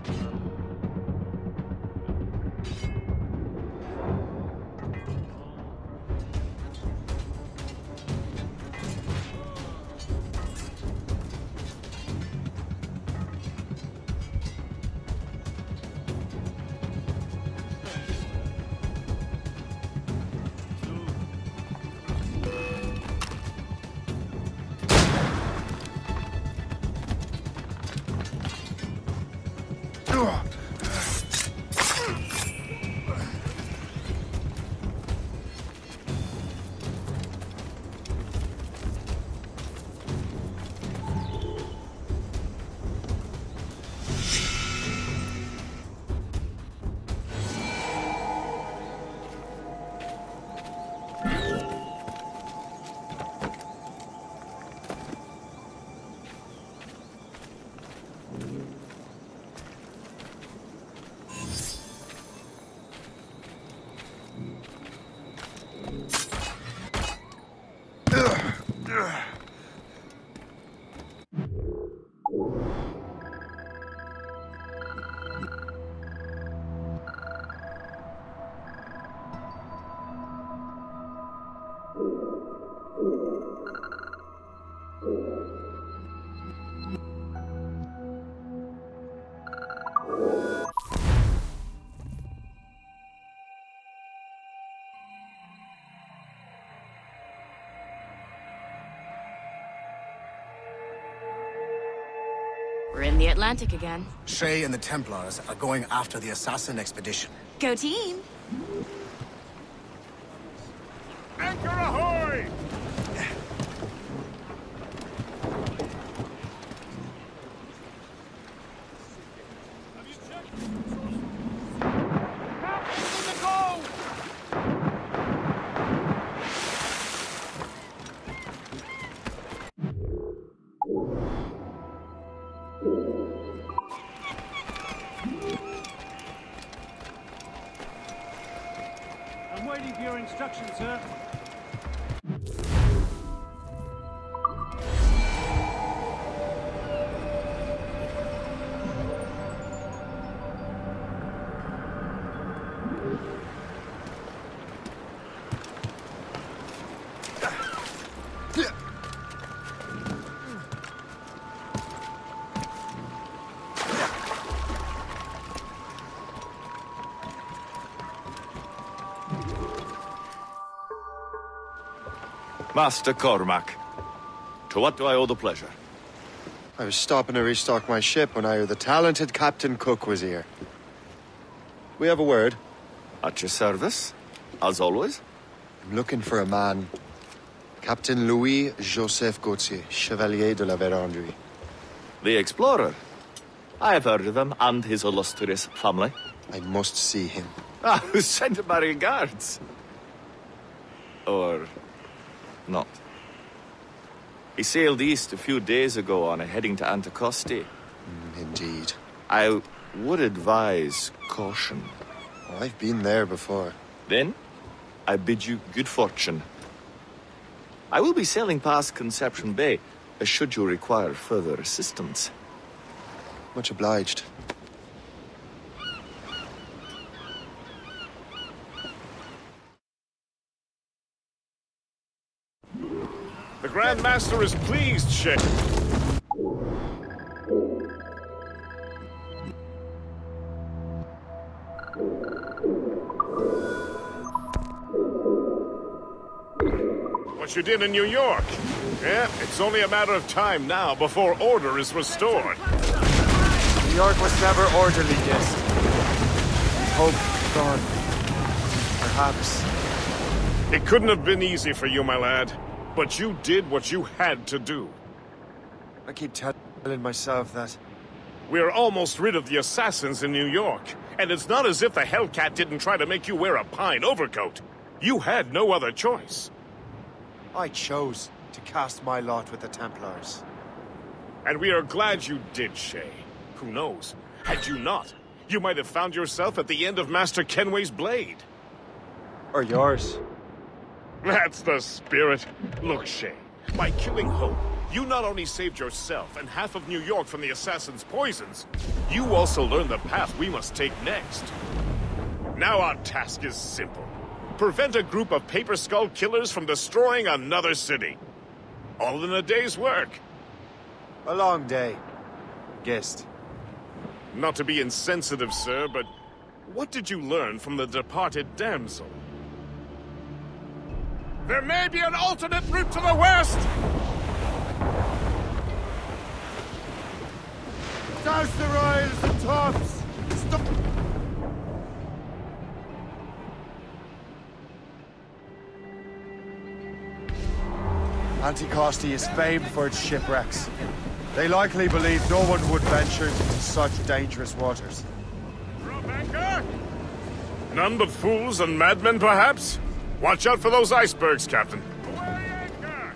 We're in the Atlantic again. Shay and the Templars are going after the assassin expedition. Go team! Anchor ahoy! waiting for your instructions, sir. Master Cormac, to what do I owe the pleasure? I was stopping to restock my ship when I heard the talented Captain Cook was here. We have a word. At your service, as always. I'm looking for a man. Captain Louis-Joseph Gauthier, Chevalier de la Vérendrye. The explorer. I have heard of him and his illustrious family. I must see him. Ah, send my regards. Or not. He sailed east a few days ago on a heading to Anticosti. Indeed. I would advise caution. Oh, I've been there before. Then, I bid you good fortune. I will be sailing past Conception Bay, should you require further assistance. Much obliged. The Grand Master is pleased, Shay. What you did in New York. Yeah, it's only a matter of time now before order is restored. New York was never orderly, Gist. Hope gone. Perhaps. It couldn't have been easy for you, my lad. But you did what you had to do. I keep telling myself that. We're almost rid of the assassins in New York. And it's not as if the Hellcat didn't try to make you wear a pine overcoat. You had no other choice. I chose to cast my lot with the Templars. And we are glad you did, Shay. Who knows? Had you not, you might have found yourself at the end of Master Kenway's blade. Or yours. That's the spirit. Look, Shay, by killing Hope, you not only saved yourself and half of New York from the assassin's poisons, you also learned the path we must take next. Now our task is simple. Prevent a group of Paper Skull killers from destroying another city. All in a day's work. A long day. Gist. Not to be insensitive, sir, but what did you learn from the departed damsel? There may be an alternate route to the west! Douse the royals and tops! Stop! Anticosti is famed for its shipwrecks. They likely believe no one would venture into such dangerous waters. Drop anchor! None but fools and madmen, perhaps? Watch out for those icebergs, Captain. Away anchor!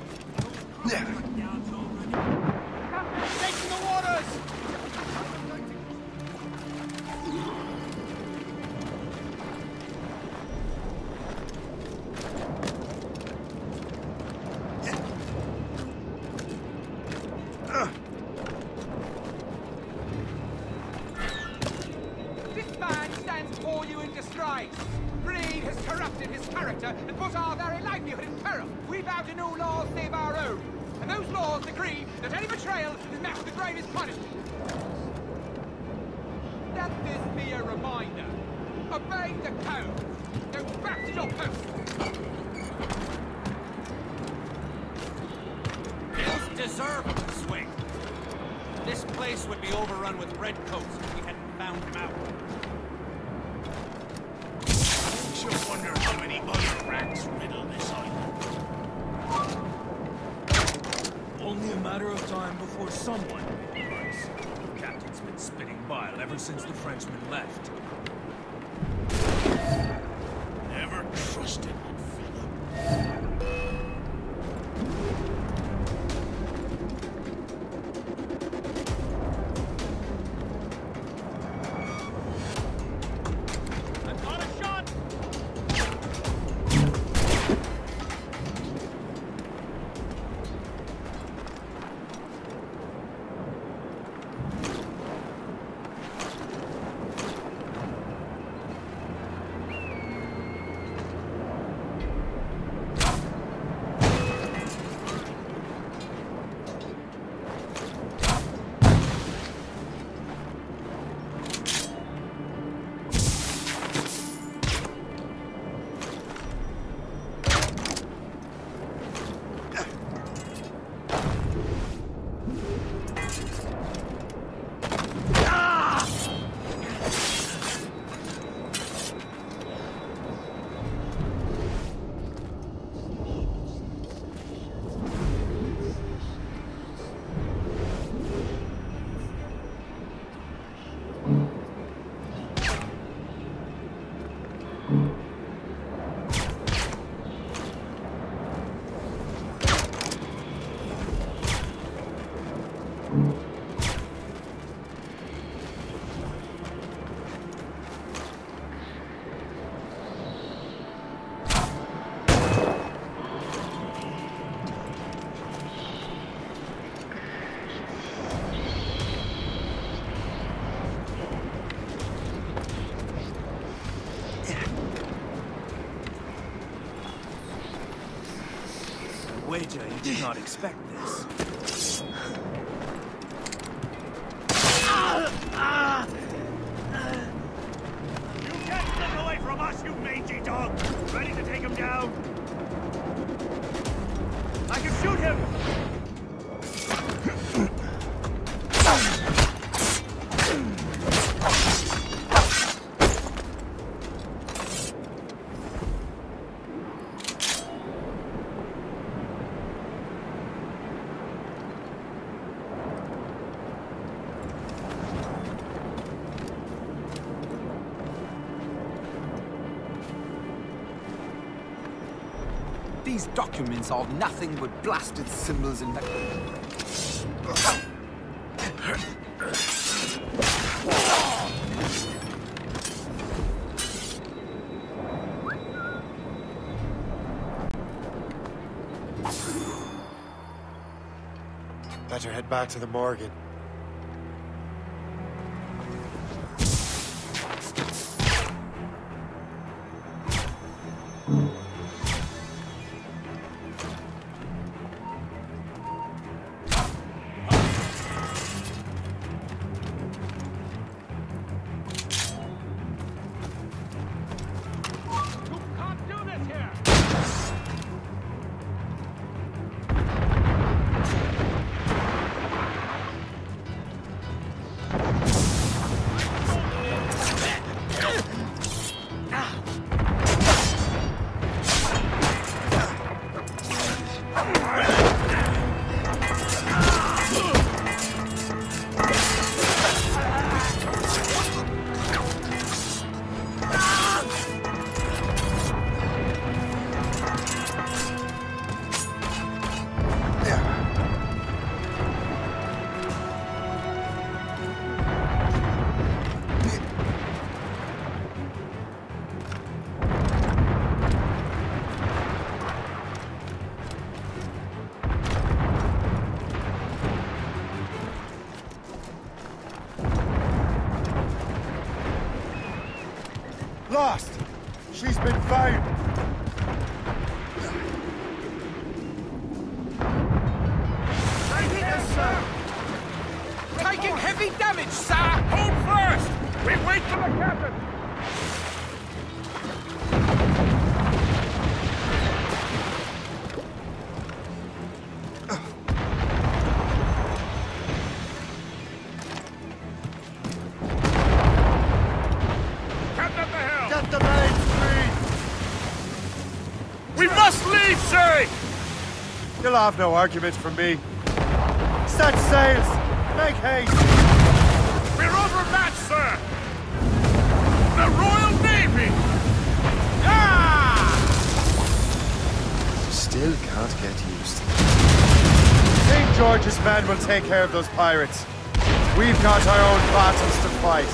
Taking the waters! This man stands before you in disgrace. Greed has corrupted his character and put our very livelihood in peril. We vow to no laws save our own. And those laws decree that any betrayal is met with the gravest punishment. Let this be a reminder. Obey the code. Go back to your post. Most deserved swing. This place would be overrun with redcoats if we hadn't found him out. She'll wonder how many other rats riddle this island. Only a matter of time before someone realizes the captain's been spitting bile ever since the Frenchmen left. Never trusted that fellow. wager you did not expect this. You can't slip away from us, you mangy dog! Ready to take him down? I can shoot him! These documents are nothing but blasted symbols and... Better head back to the Morgan. Lost! She's been found! Taking heavy damage, sir! Hold first! We wait for the captain! Captain at the helm! Get the mains free! We must leave, sir! You'll have no argument from me. Set sails! Make haste! We're overmatched, sir! The Royal Navy! Still can't get used. King George's men will take care of those pirates. We've got our own battles to fight.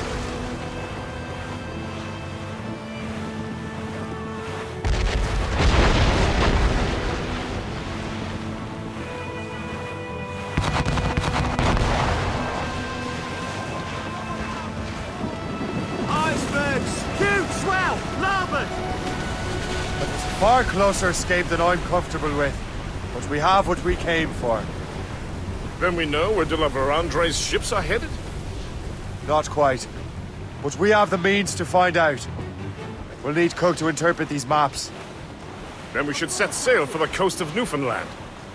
Far closer escape than I'm comfortable with, but we have what we came for. Then we know where de la Vérendrye's ships are headed? Not quite, but we have the means to find out. We'll need Cook to interpret these maps. Then we should set sail for the coast of Newfoundland.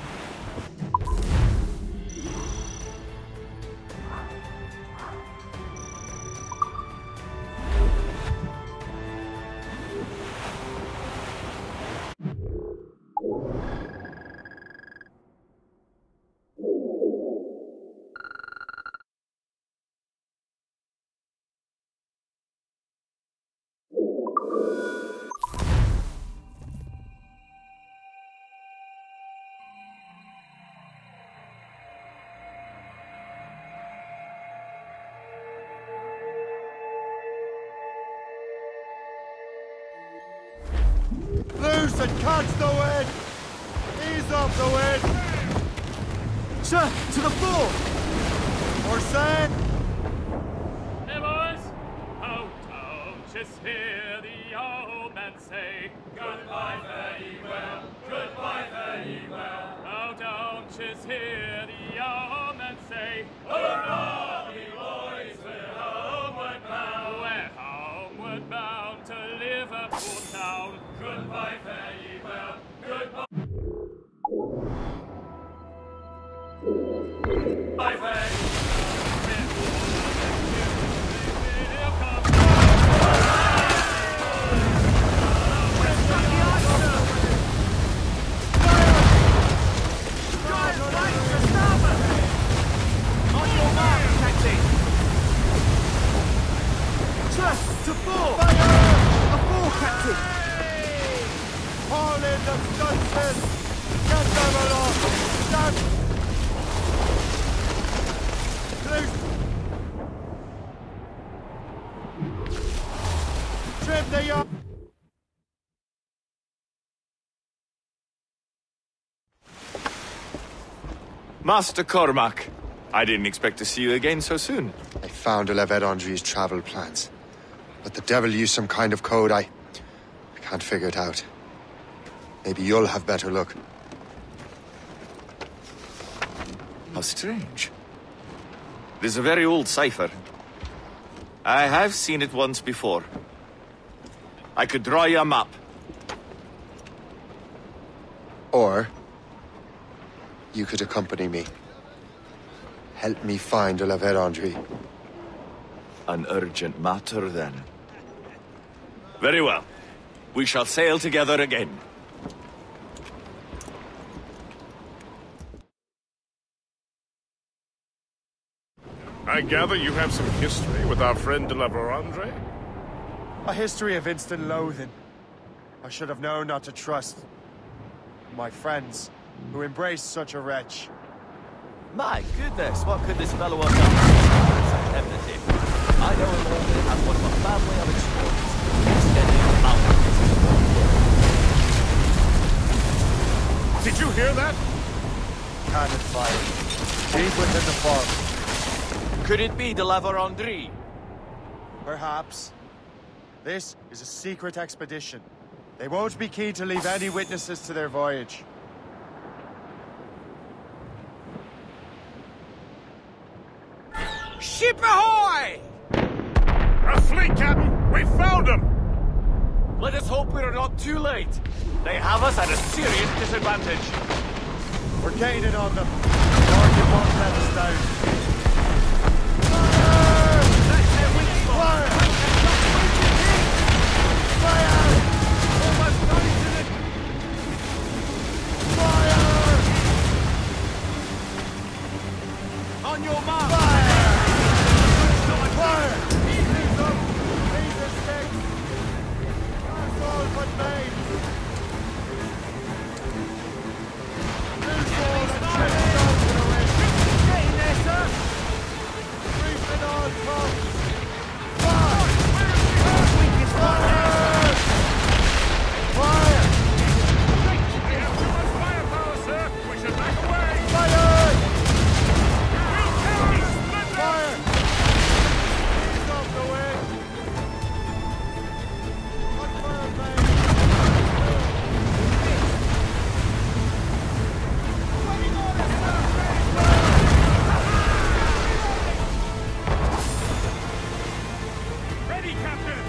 Loose and catch the wind! Ease off the wind! Sir, to the fore! Or sand! Hey boys! Oh, just hear the old man say, goodbye, fare ye well, goodbye, fare ye well. archers hear the yeomen say, hurrah, ye boys, we're homeward bound. We're homeward bound to Liverpool town. Goodbye, fare ye well, goodbye. Bye, fare ye to four! Fire! A four, Captain! Haul in the stunsail! Get them along! Stand! Loose! Trim the yard! Master Cormac, I didn't expect to see you again so soon. I found de la Vedendrie's travel plans. But the devil used some kind of code. I can't figure it out. Maybe you'll have better luck. How strange. It is a very old cipher. I have seen it once before. I could draw you a map. Or you could accompany me. Help me find de la Vedendrie. An urgent matter, then. Very well. We shall sail together again. I gather you have some history with our friend de la Vedendrie? A history of instant loathing. I should have known not to trust my friends who embraced such a wretch. My goodness, what could this fellow have done? Such enmity. I know him only as one of a family of explorers, extending the mountains. Did you hear that? Cannon fire. Deep within the fog. Could it be de la Vedendrie? Perhaps. This is a secret expedition. They won't be keen to leave any witnesses to their voyage. Ship ahoy! A fleet, Captain! We found them! Let us hope we are not too late. They have us at a serious disadvantage. We're gaining on them. Norton won't let us down. Fire! Fire! Fire! Almost running to the... Fire! On your mark! Fire! Fire! Ease up! Ease the stick! That's all but made! Loose all and check down to the wind! Getting there, sir! Reefing on, folks! Fire! Weakest one there, Fire! We have too much firepower, sir! We should back away! Fire! Fire! Ease off the wind! Confirm, mate! Ready, Captain!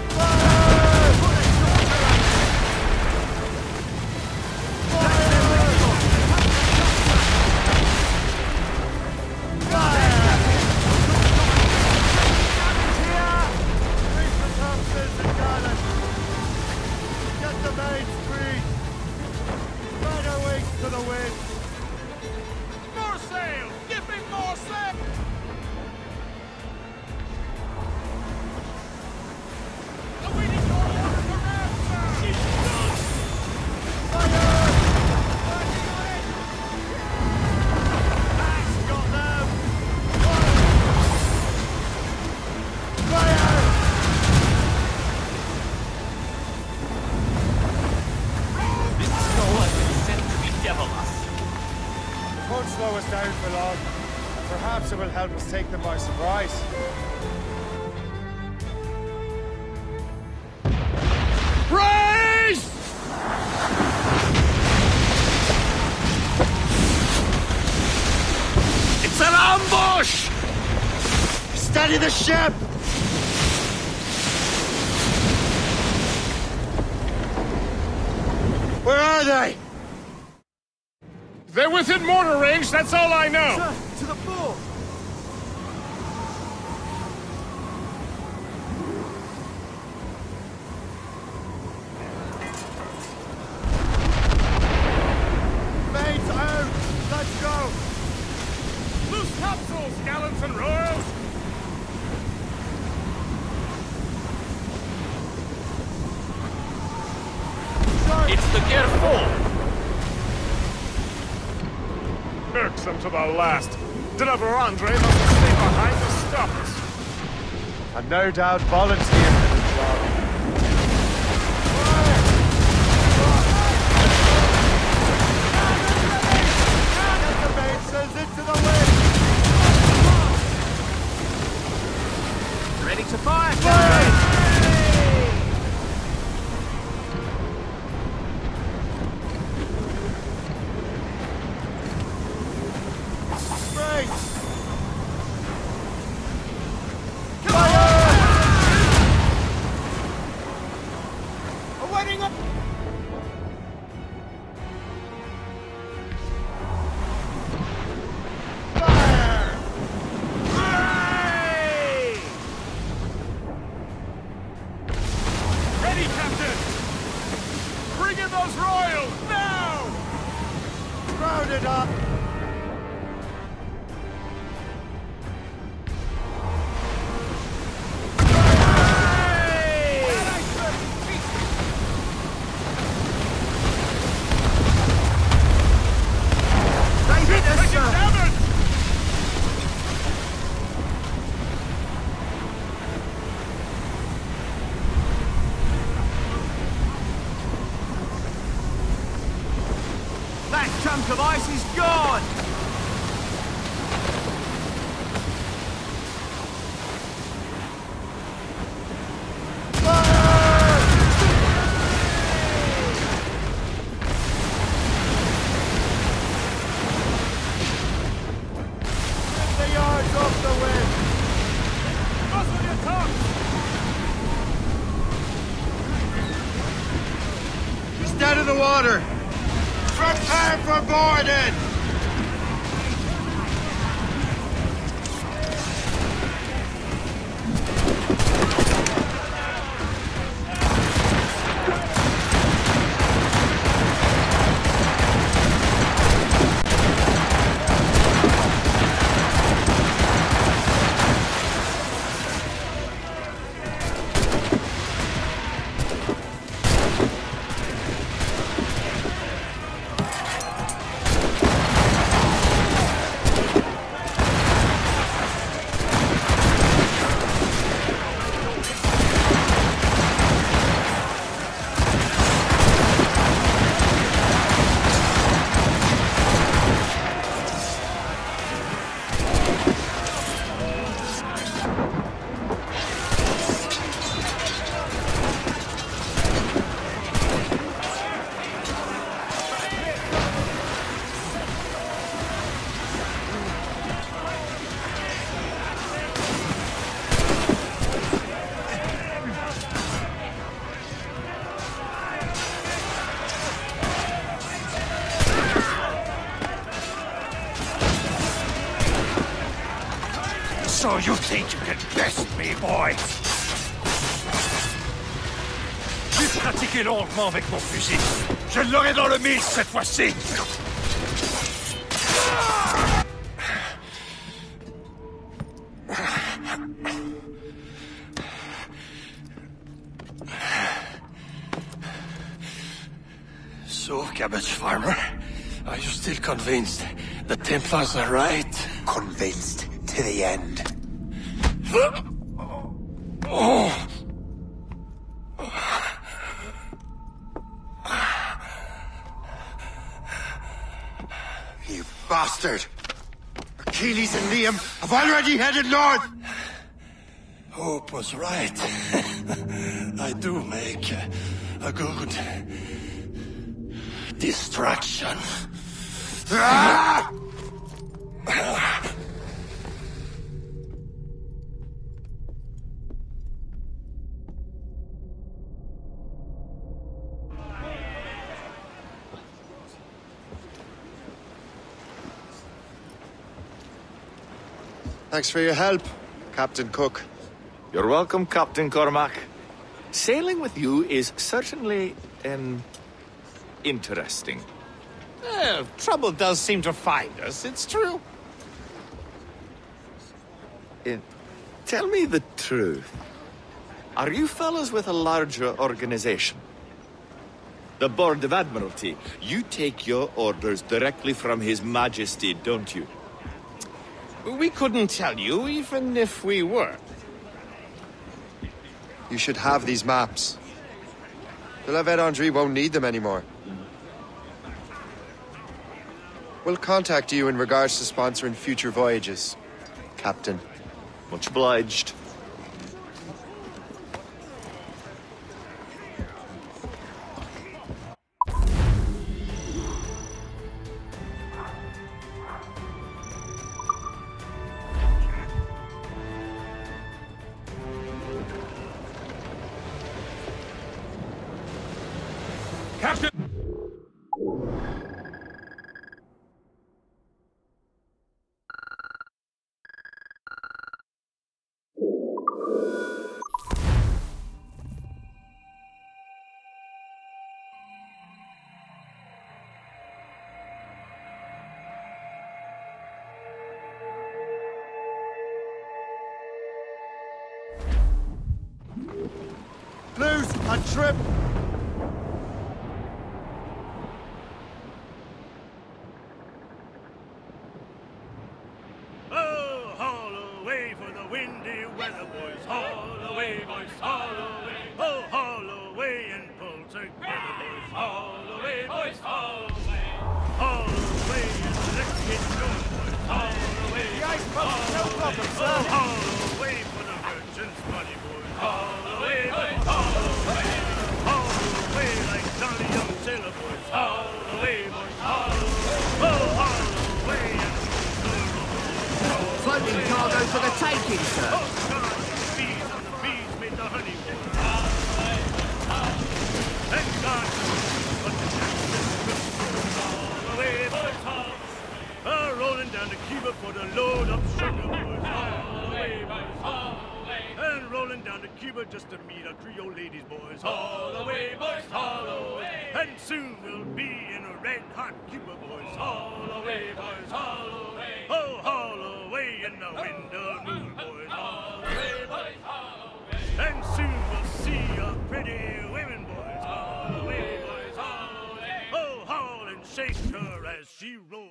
Get the mains free! Spread our wings to the wind! More sail! Give me more sail! Awaiting your order to ram, sir! She's done! Fire! Working on it! Axe got them! Fire! This snow has been sent to bedevil us. It won't slow us down for long. Perhaps it will help us take them by surprise. Brace! Steady the ship! Where are they? They're within mortar range, that's all I know! Sir, to the fort! Mates out! Let's go! Loose topsails, gallants and royals! It's the gear full! Irksome to the last. Deliver Andre must have stayed behind to stop us. And no doubt volunteered for the job. Get the mainsails into the wind! Ready to fire, Captain! Chunk of ice is gone! Get the yards off the wind! Muzzle your tongue! He's dead in the water! Prepare for boarding! So you think you can best me, boy? J'ai pratiqué longuement avec mon fusil. Je l'aurai dans le mille cette fois-ci. So, Cabbage Farmer, are you still convinced the Templars are right? Convinced to the end. Oh! You bastard! Achilles and Liam have already headed north! Hope was right. I do make a good distraction. Thanks for your help, Captain Cook. You're welcome, Captain Cormac. Sailing with you is certainly, interesting. Trouble does seem to find us, it's true. Tell me the truth. Are you fellas with a larger organization? The Board of Admiralty. You take your orders directly from His Majesty, don't you? We couldn't tell you, even if we were. You should have these maps. De la Vérendrye won't need them anymore. We'll contact you in regards to sponsoring future voyages, Captain. Much obliged. Captain! Lose a trip! Oh, haul away for the windy weather, boys. Haul away, boys, haul away. Oh, haul away and pull together, boys. Haul away, boys, haul away. Haul away and let's get going, boys. Haul away. The ice boat, no problem, sir. Oh, haul away for the merchant's money, boys. Haul away, boys, haul away. Haul away like jolly young sailor, boys. Haul away, boys, haul away. Oh, haul away and Floating cargo for the taking, sir. oh, God, the bees and the bees made the honey, boys. Thank God, but the all away, boys, haul. Rolling down to Cuba for the load of sugar, boys. Haul away, boys, haul away. And rolling down to Cuba just to meet our Creole ladies, boys. Haul away, boys, haul away. And soon we'll be in a red-hot Cuba, boys. Haul away, boys, haul away. Oh, haul away in the winter moon, boys. Haul away, boys, haul away. And soon we'll see our pretty women, boys. Haul away, boys, haul away. Oh, haul and shake her as she rolls.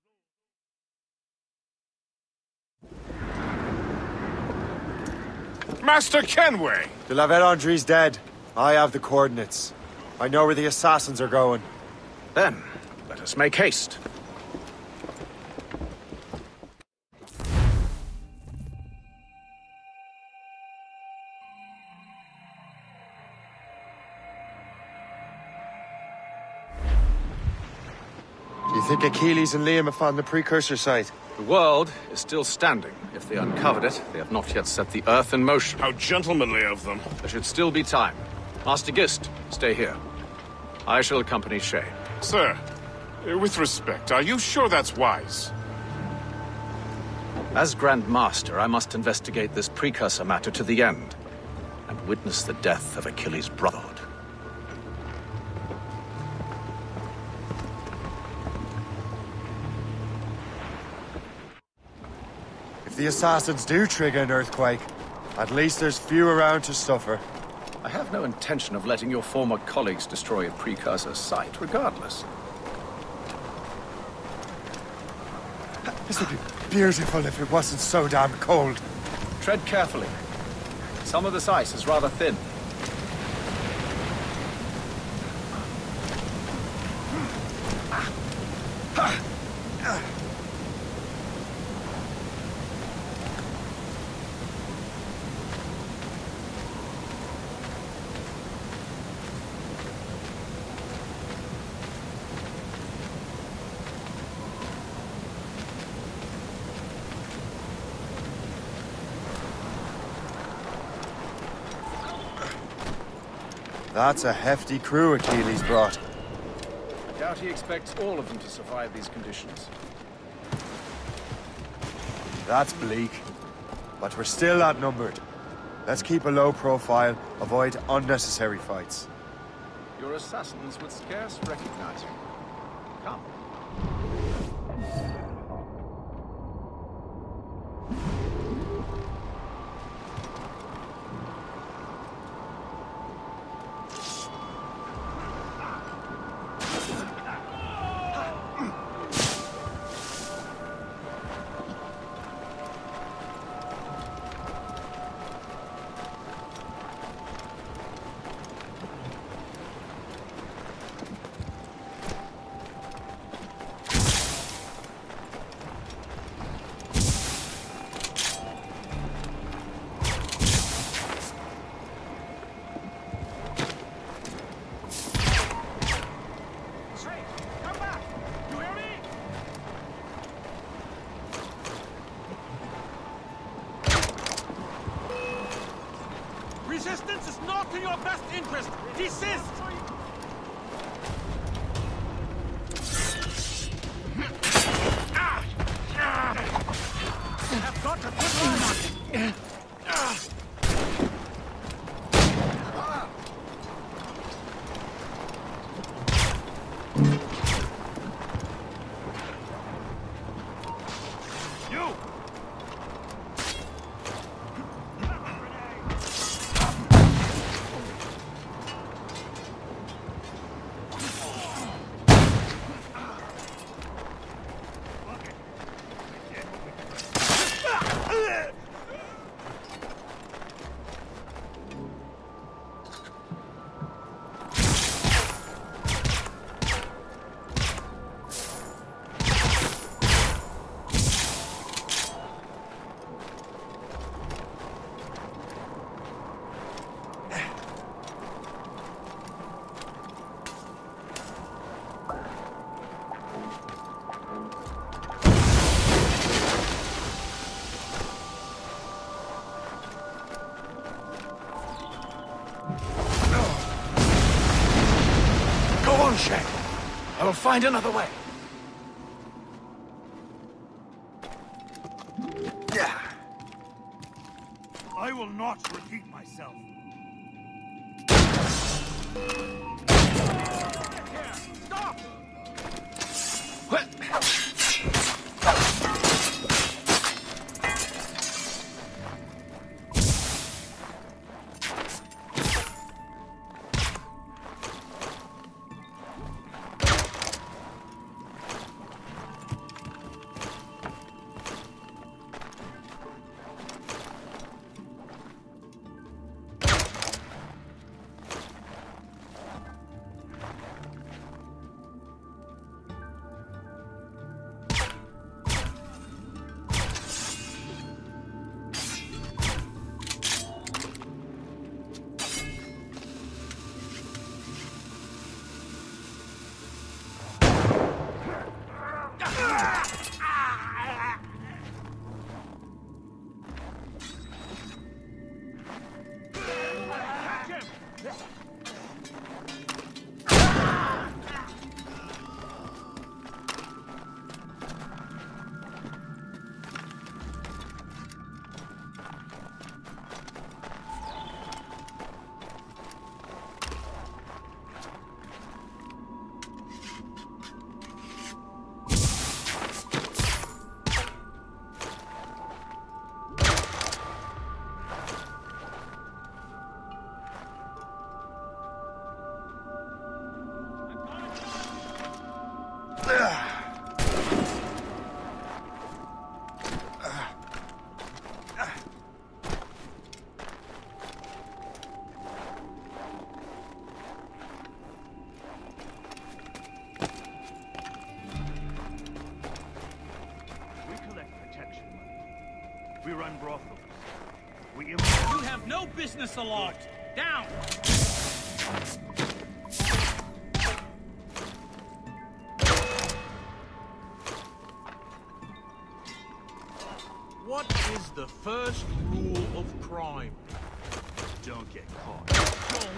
Master Kenway! De la Vérendrye's dead. I have the coordinates. I know where the assassins are going. Then, let us make haste. Do you think Achilles and Liam have found the precursor site? The world is still standing. If they uncovered it, they have not yet set the Earth in motion. How gentlemanly of them. There should still be time. Master Gist, stay here. I shall accompany Shay. Sir, with respect, are you sure that's wise? As Grand Master, I must investigate this precursor matter to the end, and witness the death of Achilles' brotherhood. If the assassins do trigger an earthquake, at least there's few around to suffer. I have no intention of letting your former colleagues destroy a precursor site, regardless. This would be beautiful if it wasn't so damn cold. Tread carefully. Some of this ice is rather thin. That's a hefty crew Achilles brought. I doubt he expects all of them to survive these conditions. That's bleak. But we're still outnumbered. Let's keep a low profile, avoid unnecessary fights. Your assassins would scarce recognize you. Come. Resistance is not in your best interest! Desist! I've got to put on it! I will find another way. I will not repeat myself. Stop! We run brothels. You have no business aloft. Down! What is the first rule of crime? Don't get caught. Don't.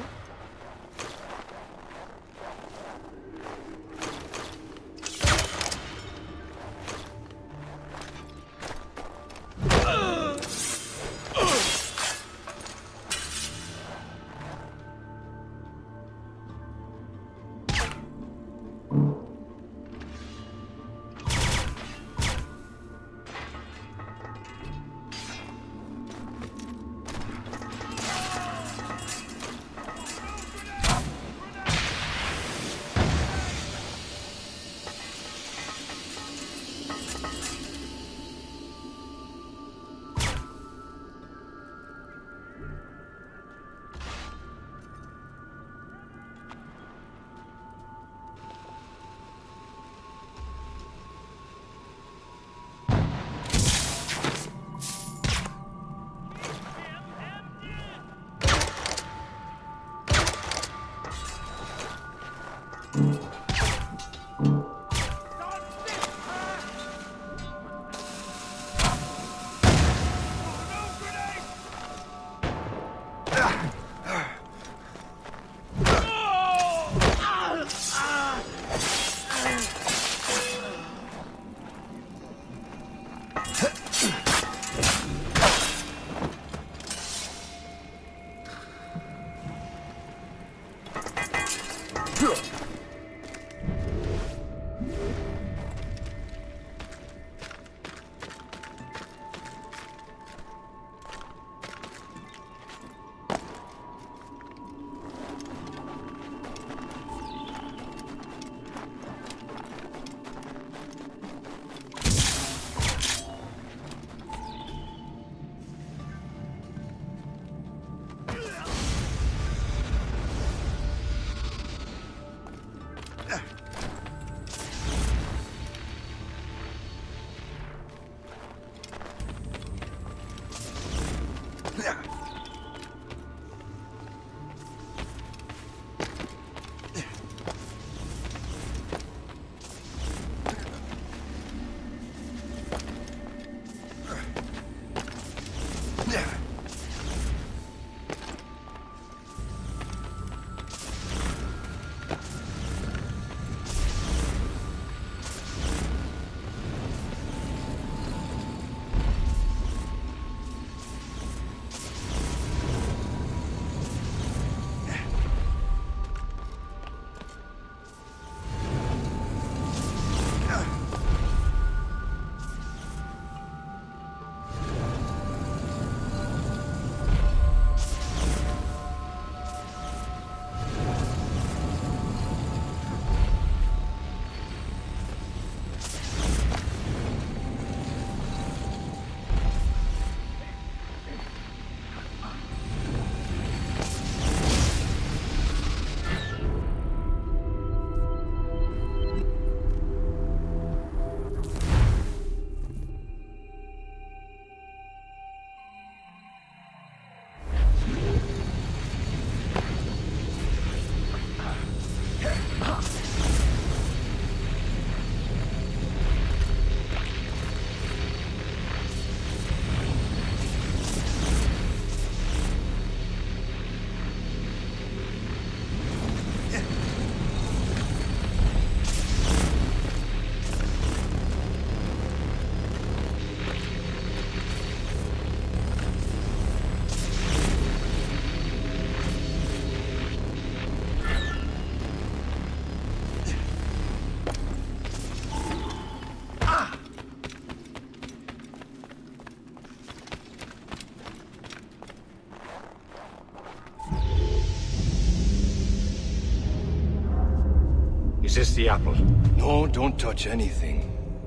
Is this the apple? No, don't touch anything.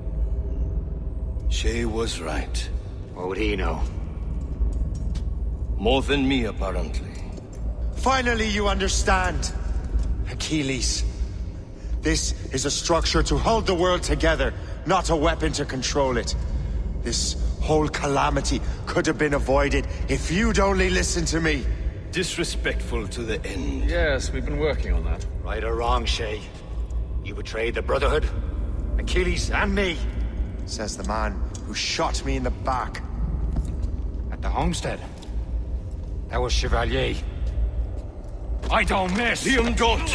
Shay was right. What would he know? More than me, apparently. Finally, you understand. Achilles. This is a structure to hold the world together, not a weapon to control it. This whole calamity could have been avoided if you'd only listened to me. Disrespectful to the end. Yes, we've been working on that. Right or wrong, Shay? You betrayed the Brotherhood, Achilles, and me. Says the man who shot me in the back. At the homestead. That was Chevalier. I don't miss! Liam, don't!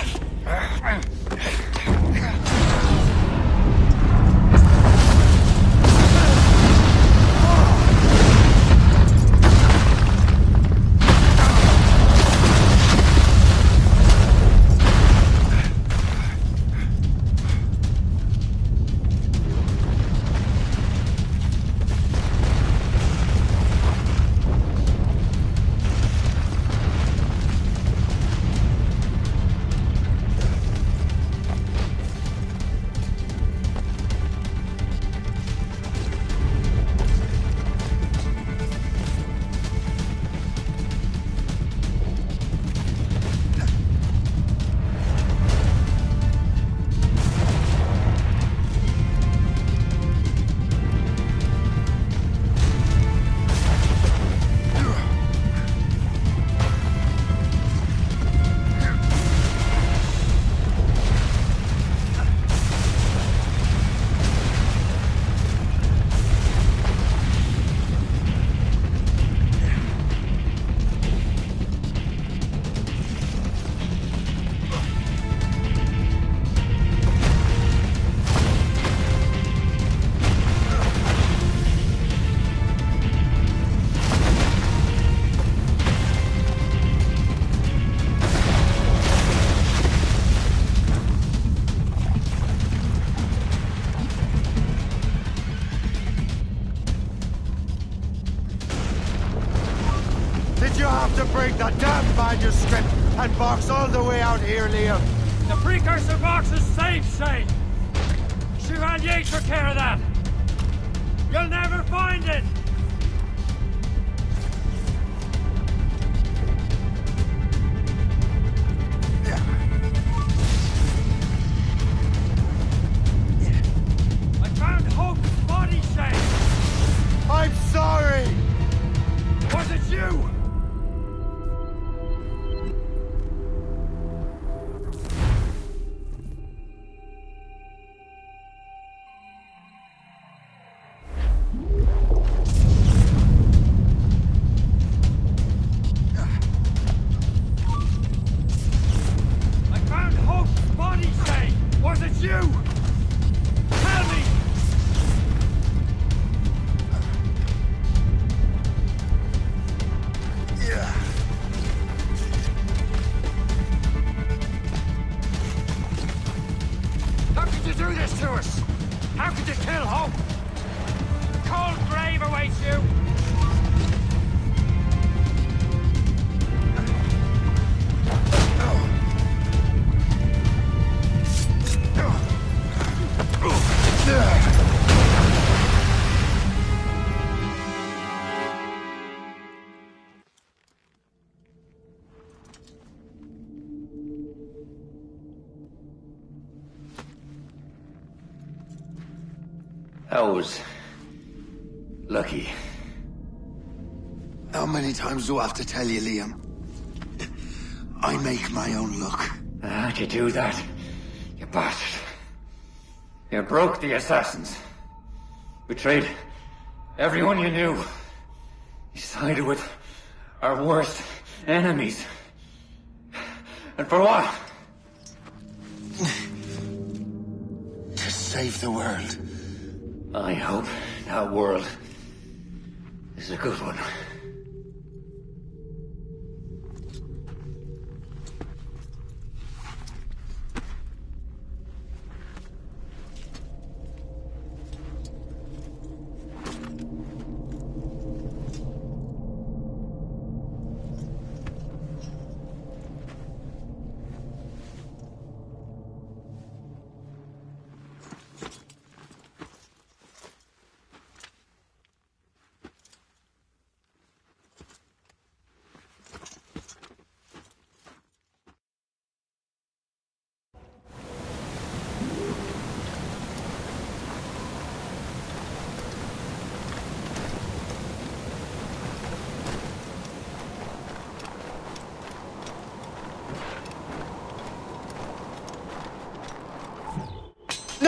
Break that damn manuscript and box all the way out here, Liam. The precursor box is safe, Shay. Chevalier took care of that. You'll never find it. I found Hope's body, Shay. I'm sorry. Was it you? That was lucky. How many times do I have to tell you, Liam? I make my own luck. How'd you do that, you bastard? You broke the assassins. Betrayed everyone you knew. You sided with our worst enemies. And for what? To save the world. I hope that world is a good one.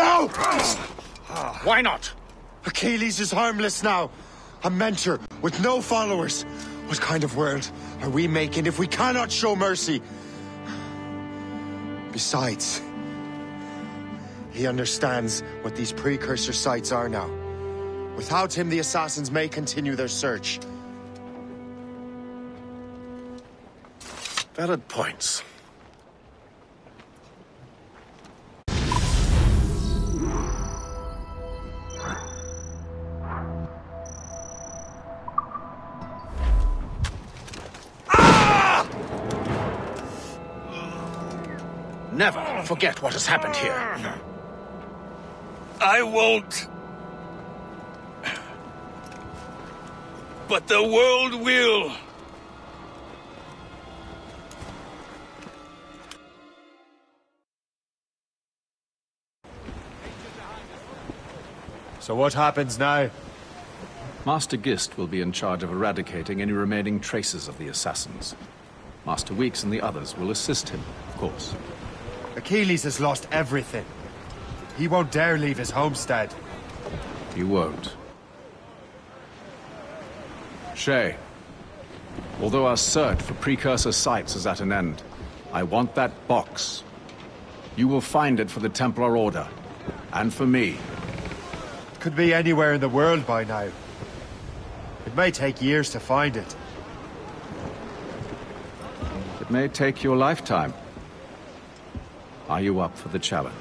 No! Why not? Achilles is harmless now. A mentor with no followers. What kind of world are we making if we cannot show mercy? Besides, he understands what these precursor sites are now. Without him, the assassins may continue their search. Valid points. Never forget what has happened here. I won't. But the world will. So what happens now? Master Gist will be in charge of eradicating any remaining traces of the assassins. Master Weeks and the others will assist him, of course. Achilles has lost everything. He won't dare leave his homestead. He won't. Shay, although our search for precursor sites is at an end, I want that box. You will find it for the Templar Order, and for me. Could be anywhere in the world by now. It may take years to find it. It may take your lifetime. Are you up for the challenge?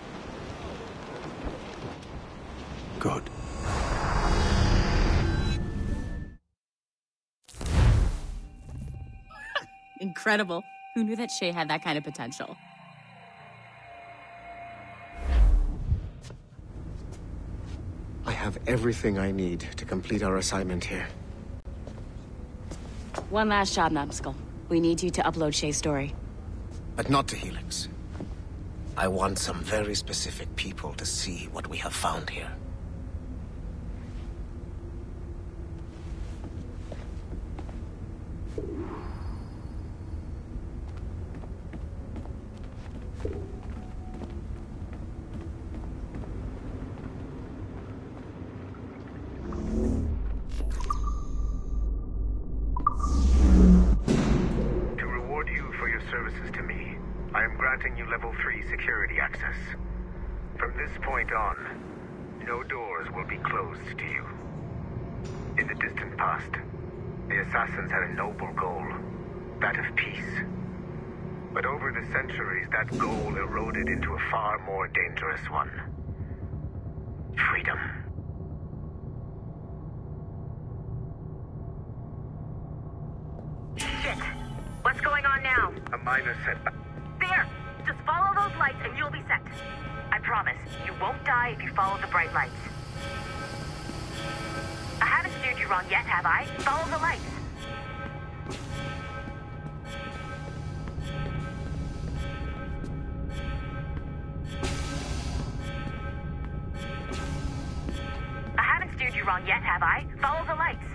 Good. Incredible. Who knew that Shay had that kind of potential? I have everything I need to complete our assignment here. One last job, Numbskull. We need you to upload Shay's story. But not to Helix. I want some very specific people to see what we have found here. Granting you level 3 security access. From this point on, no doors will be closed to you. In the distant past, the assassins had a noble goal, that of peace. But over the centuries, that goal eroded into a far more dangerous one. Freedom. Shit! What's going on now? A minor setback. There! Just follow those lights and you'll be set. I promise, you won't die if you follow the bright lights. I haven't steered you wrong yet, have I? Follow the lights. I haven't steered you wrong yet, have I? Follow the lights.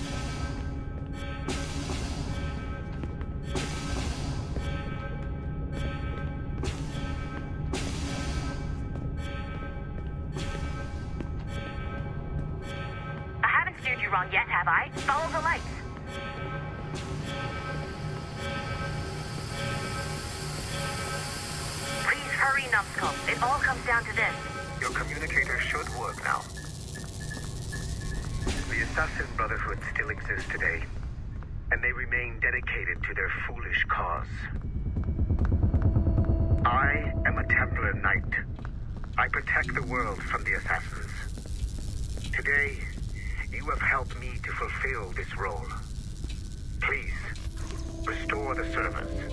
Wrong yet, have I? Follow the lights. Please hurry, Numbskull. It all comes down to this. Your communicator should work now. The Assassin Brotherhood still exists today, and they remain dedicated to their foolish cause. I am a Templar Knight. I protect the world from the Assassins. Today, you have helped me to fulfill this role. Please, restore the servers.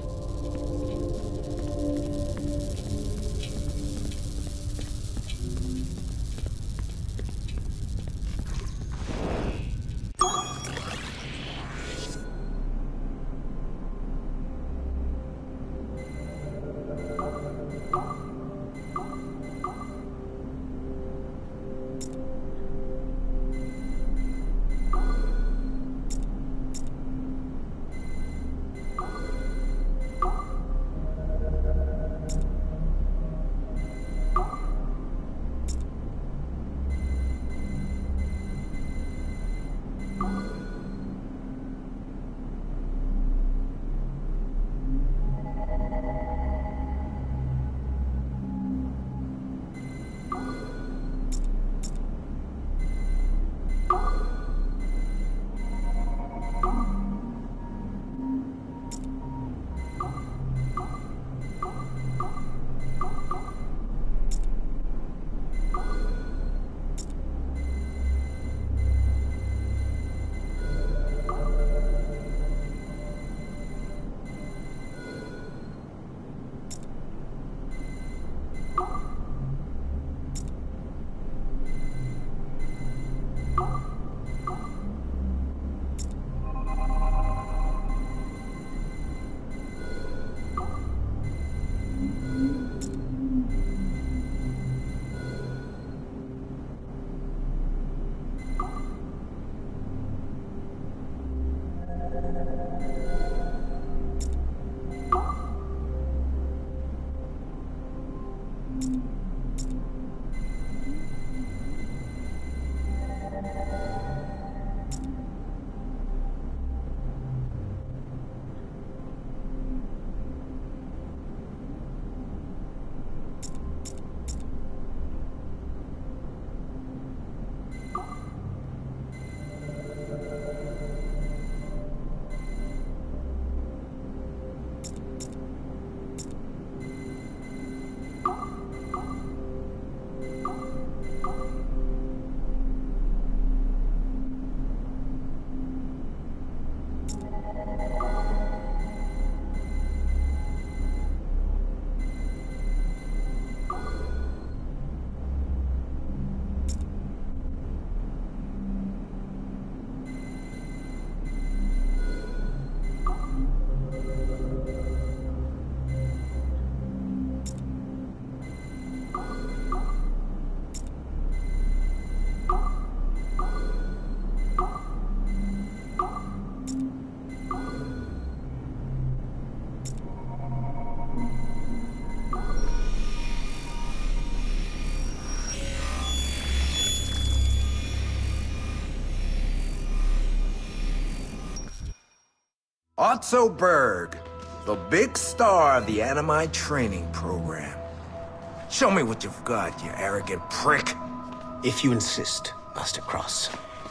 Otto Berg, the big star of the Animi training program. Show me what you've got, you arrogant prick. If you insist, Master Cross.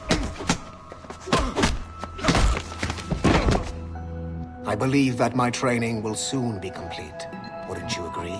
I believe that my training will soon be complete. Wouldn't you agree?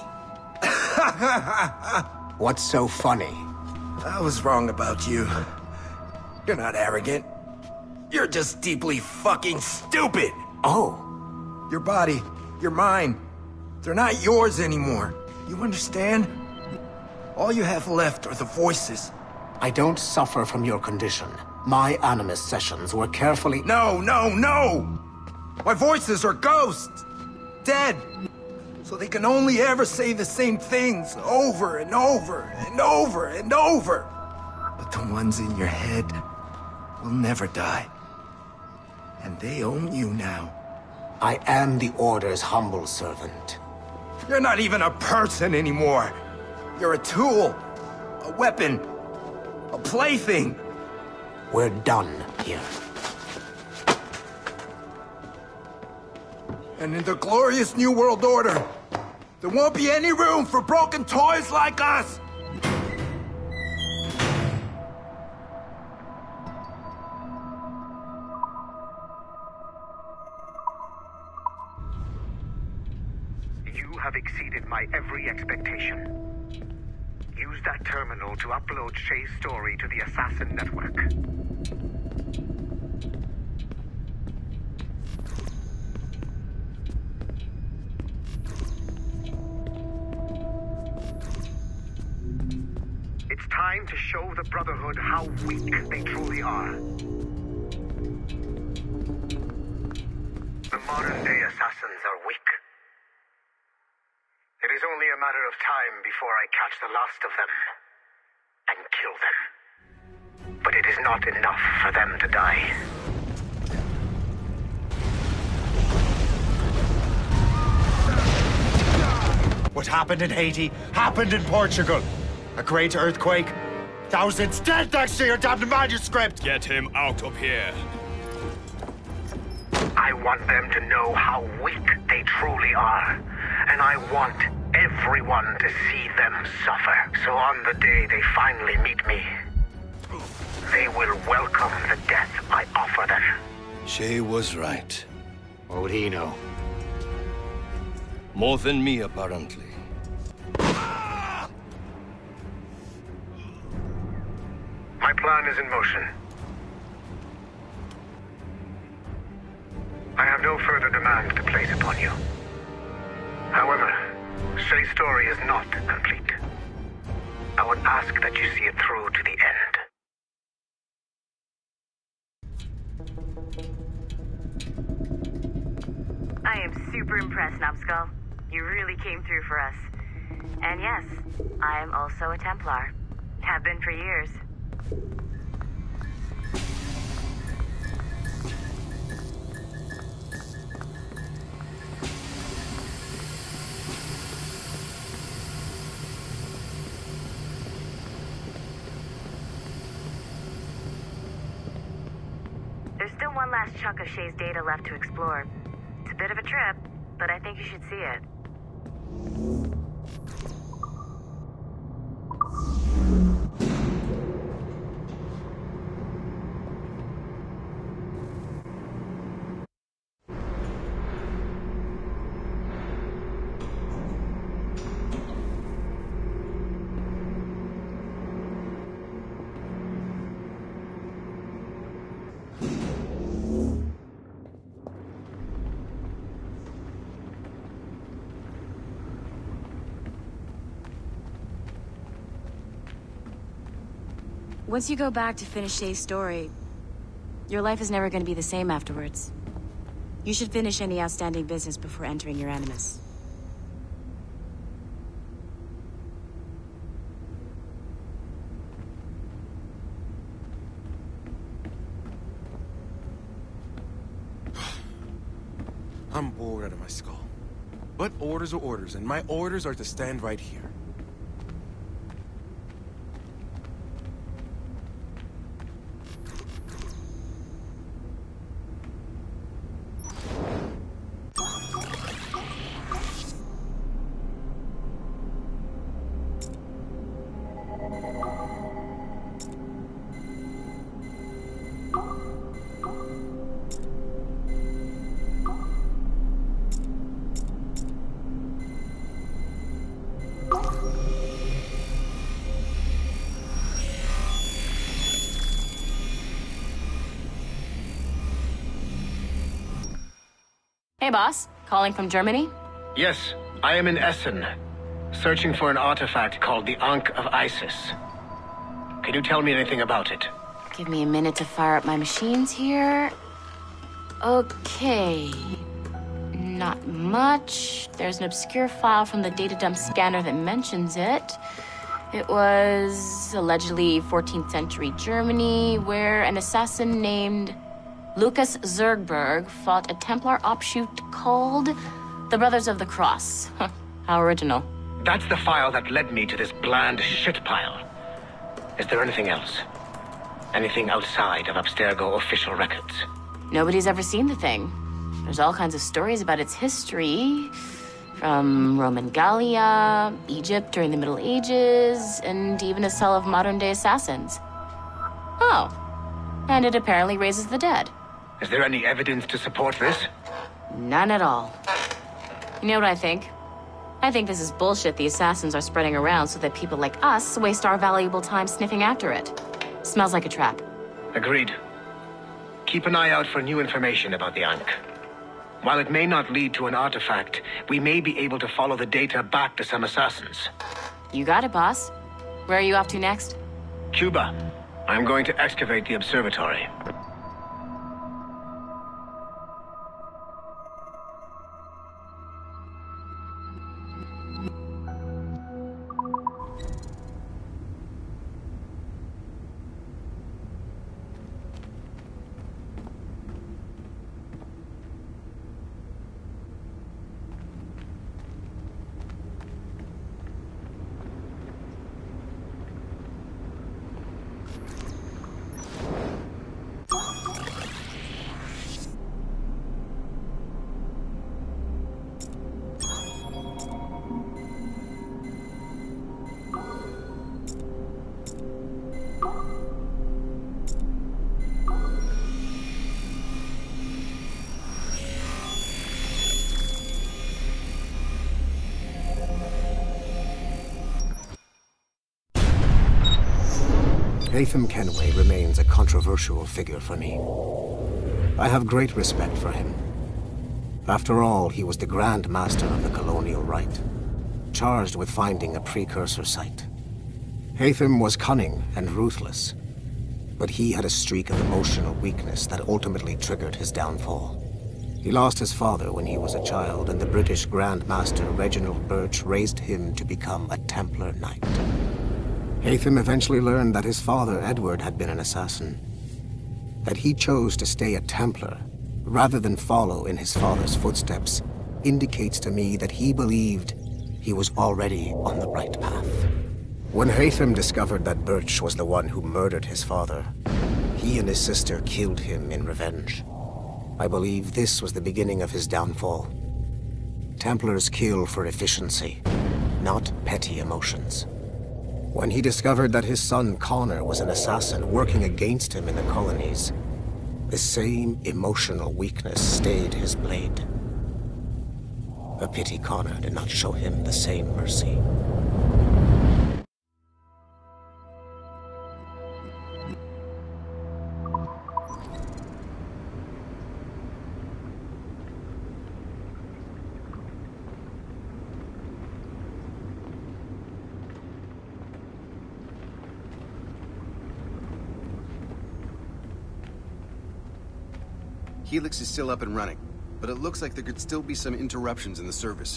What's so funny? I was wrong about you. You're not arrogant. You're just deeply fucking stupid! Oh. Your body, your mind, they're not yours anymore. You understand? All you have left are the voices. I don't suffer from your condition. My Animus sessions were carefully— No! My voices are ghosts! Dead! So they can only ever say the same things over and over and over and over. But the ones in your head will never die. And they own you now. I am the Order's humble servant. You're not even a person anymore. You're a tool, a weapon, a plaything. We're done here. And in the glorious New World Order, there won't be any room for broken toys like us! You have exceeded my every expectation. Use that terminal to upload Shay's story to the Assassin Network. It's time to show the Brotherhood how weak they truly are. The modern-day assassins are weak. It is only a matter of time before I catch the last of them and kill them. But it is not enough for them to die. What happened in Haiti happened in Portugal. A great earthquake. Thousands dead thanks to your damned manuscript! Get him out of here. I want them to know how weak they truly are. And I want everyone to see them suffer. So on the day they finally meet me, they will welcome the death I offer them. Shay was right. What would he know? More than me, apparently. My plan is in motion. I have no further demands to place upon you. However, Shay's story is not complete. I would ask that you see it through to the end. I am super impressed, Numbskull. You really came through for us. And yes, I am also a Templar. Have been for years. There's still one last chunk of Shay's data left to explore. It's a bit of a trip, but I think you should see it. Once you go back to finish Shay's story, your life is never going to be the same afterwards. You should finish any outstanding business before entering your Animus. I'm bored out of my skull. But orders are orders, and my orders are to stand right here. Hey, boss. Calling from Germany? Yes, I am in Essen, searching for an artifact called the Ankh of Isis. Can you tell me anything about it? Give me a minute to fire up my machines here. Okay. Not much. There's an obscure file from the data dump scanner that mentions it. It was allegedly 14th century Germany, where an assassin named Lucas Zergberg fought a Templar offshoot called the Brothers of the Cross. How original. That's the file that led me to this bland shit pile. Is there anything else? Anything outside of Abstergo official records? Nobody's ever seen the thing. There's all kinds of stories about its history. From Roman Gallia, Egypt during the Middle Ages, and even a cell of modern-day assassins. Oh. And it apparently raises the dead. Is there any evidence to support this? None at all. You know what I think? I think this is bullshit the assassins are spreading around so that people like us waste our valuable time sniffing after it. Smells like a trap. Agreed. Keep an eye out for new information about the Ankh. While it may not lead to an artifact, we may be able to follow the data back to some assassins. You got it, boss. Where are you off to next? Cuba. I'm going to excavate the observatory. Haytham Kenway remains a controversial figure for me. I have great respect for him. After all, he was the Grand Master of the Colonial Rite, charged with finding a precursor site. Haytham was cunning and ruthless, but he had a streak of emotional weakness that ultimately triggered his downfall. He lost his father when he was a child, and the British Grand Master Reginald Birch raised him to become a Templar Knight. Haytham eventually learned that his father, Edward, had been an assassin. That he chose to stay a Templar, rather than follow in his father's footsteps, indicates to me that he believed he was already on the right path. When Haytham discovered that Birch was the one who murdered his father, he and his sister killed him in revenge. I believe this was the beginning of his downfall. Templars kill for efficiency, not petty emotions. When he discovered that his son Connor was an assassin working against him in the colonies, the same emotional weakness stayed his blade. A pity Connor did not show him the same mercy. Helix is still up and running, but it looks like there could still be some interruptions in the service.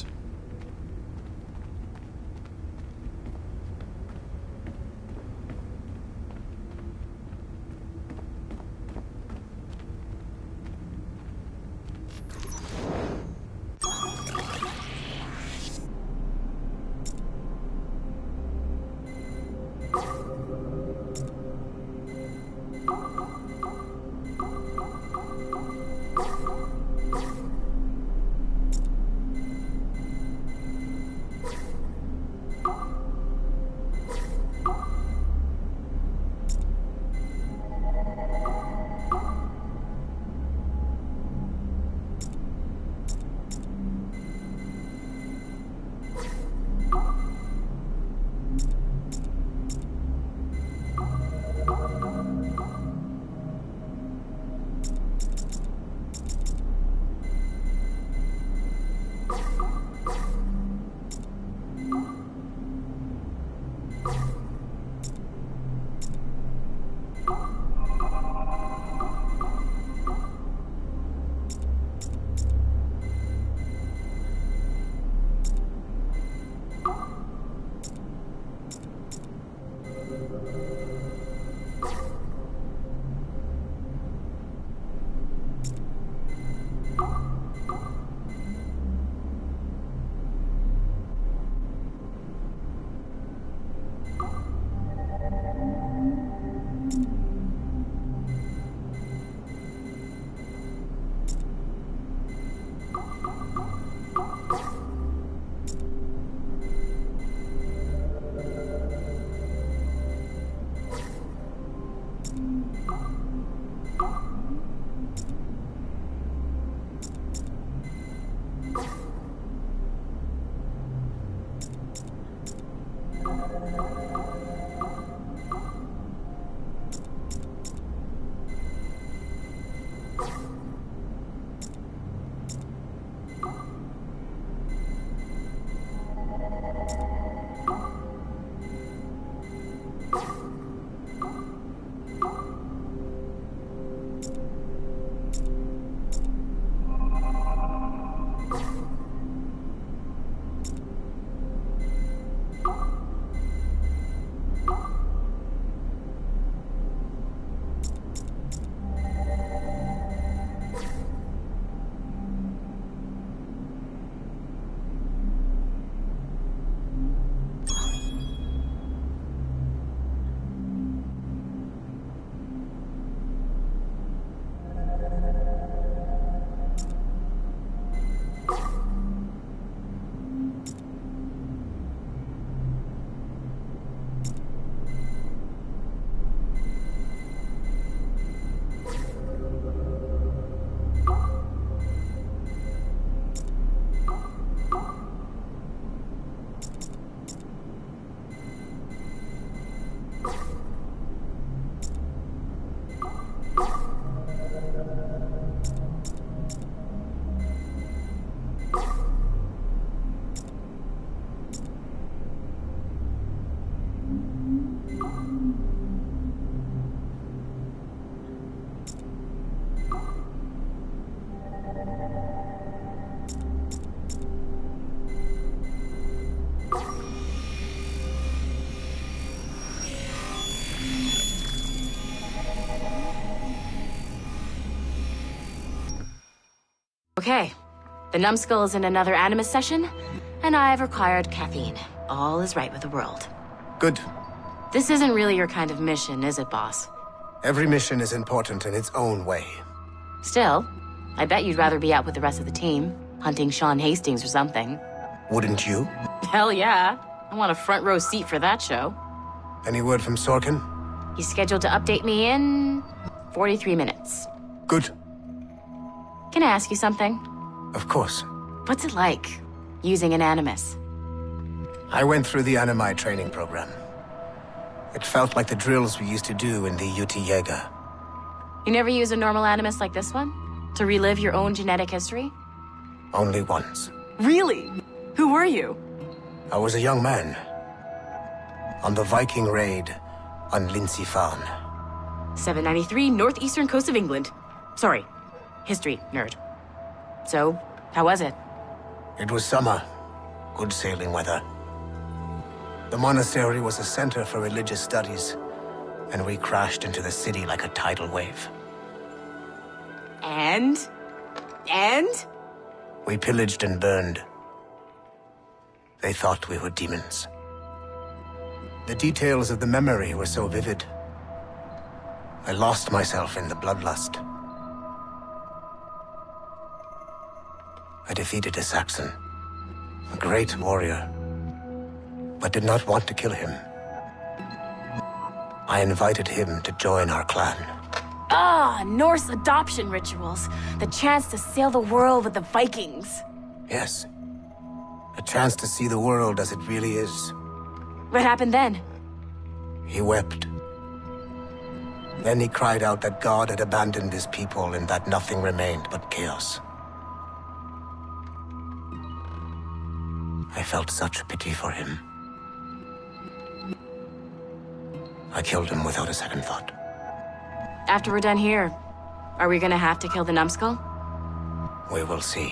Okay, the numbskull is in another Animus session, and I've required caffeine. All is right with the world. Good. This isn't really your kind of mission, is it, boss? Every mission is important in its own way. Still, I bet you'd rather be out with the rest of the team, hunting Sean Hastings or something. Wouldn't you? Hell yeah. I want a front row seat for that show. Any word from Sorkin? He's scheduled to update me in 43 minutes. Good. Can I ask you something? Of course. What's it like, using an Animus? I went through the Animi training program. It felt like the drills we used to do in the UT Jaeger. You never use a normal Animus like this one? To relive your own genetic history? Only once. Really? Who were you? I was a young man. On the Viking raid on Lindsey Farm. 793, northeastern coast of England. Sorry, history nerd. So, how was it? It was summer. Good sailing weather. The monastery was a center for religious studies, and we crashed into the city like a tidal wave. And? We pillaged and burned. They thought we were demons. The details of the memory were so vivid. I lost myself in the bloodlust. I defeated a Saxon, a great warrior, but did not want to kill him. I invited him to join our clan. Ah, Norse adoption rituals. The chance to sail the world with the Vikings. Yes. A chance to see the world as it really is. What happened then? He wept. Then he cried out that God had abandoned his people and that nothing remained but chaos. I felt such pity for him. I killed him without a second thought. After we're done here, are we gonna have to kill the numbskull? We will see.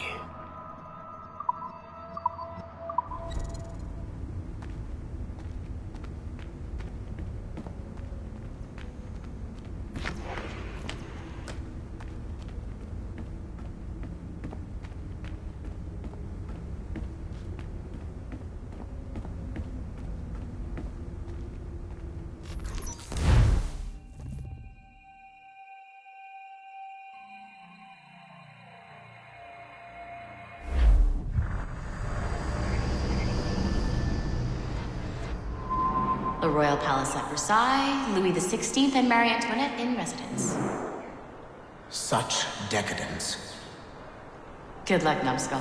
royal palace at Versailles, Louis XVI and Marie Antoinette in residence. Such decadence. Good luck, Numbskull.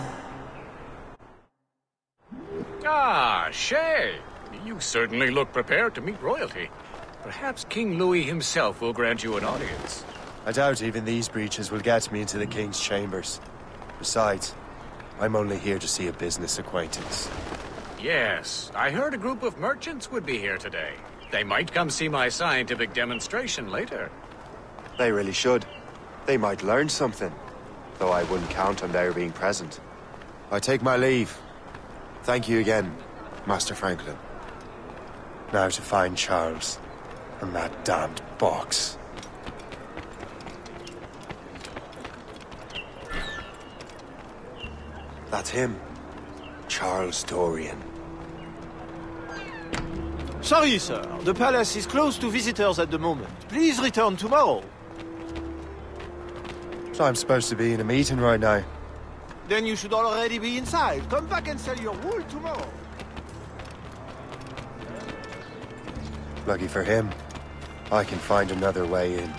Ah, Shay! You certainly look prepared to meet royalty. Perhaps King Louis himself will grant you an audience. I doubt even these breaches will get me into the king's chambers. Besides, I'm only here to see a business acquaintance. Yes, I heard a group of merchants would be here today. They might come see my scientific demonstration later. They really should. They might learn something, though I wouldn't count on their being present. I take my leave. Thank you again, Master Franklin. Now to find Charles and that damned box. That's him. Charles Dorian. Sorry, sir. The palace is closed to visitors at the moment. Please return tomorrow. So I'm supposed to be in a meeting right now. Then you should already be inside. Come back and sell your wool tomorrow. Lucky for him, I can find another way in.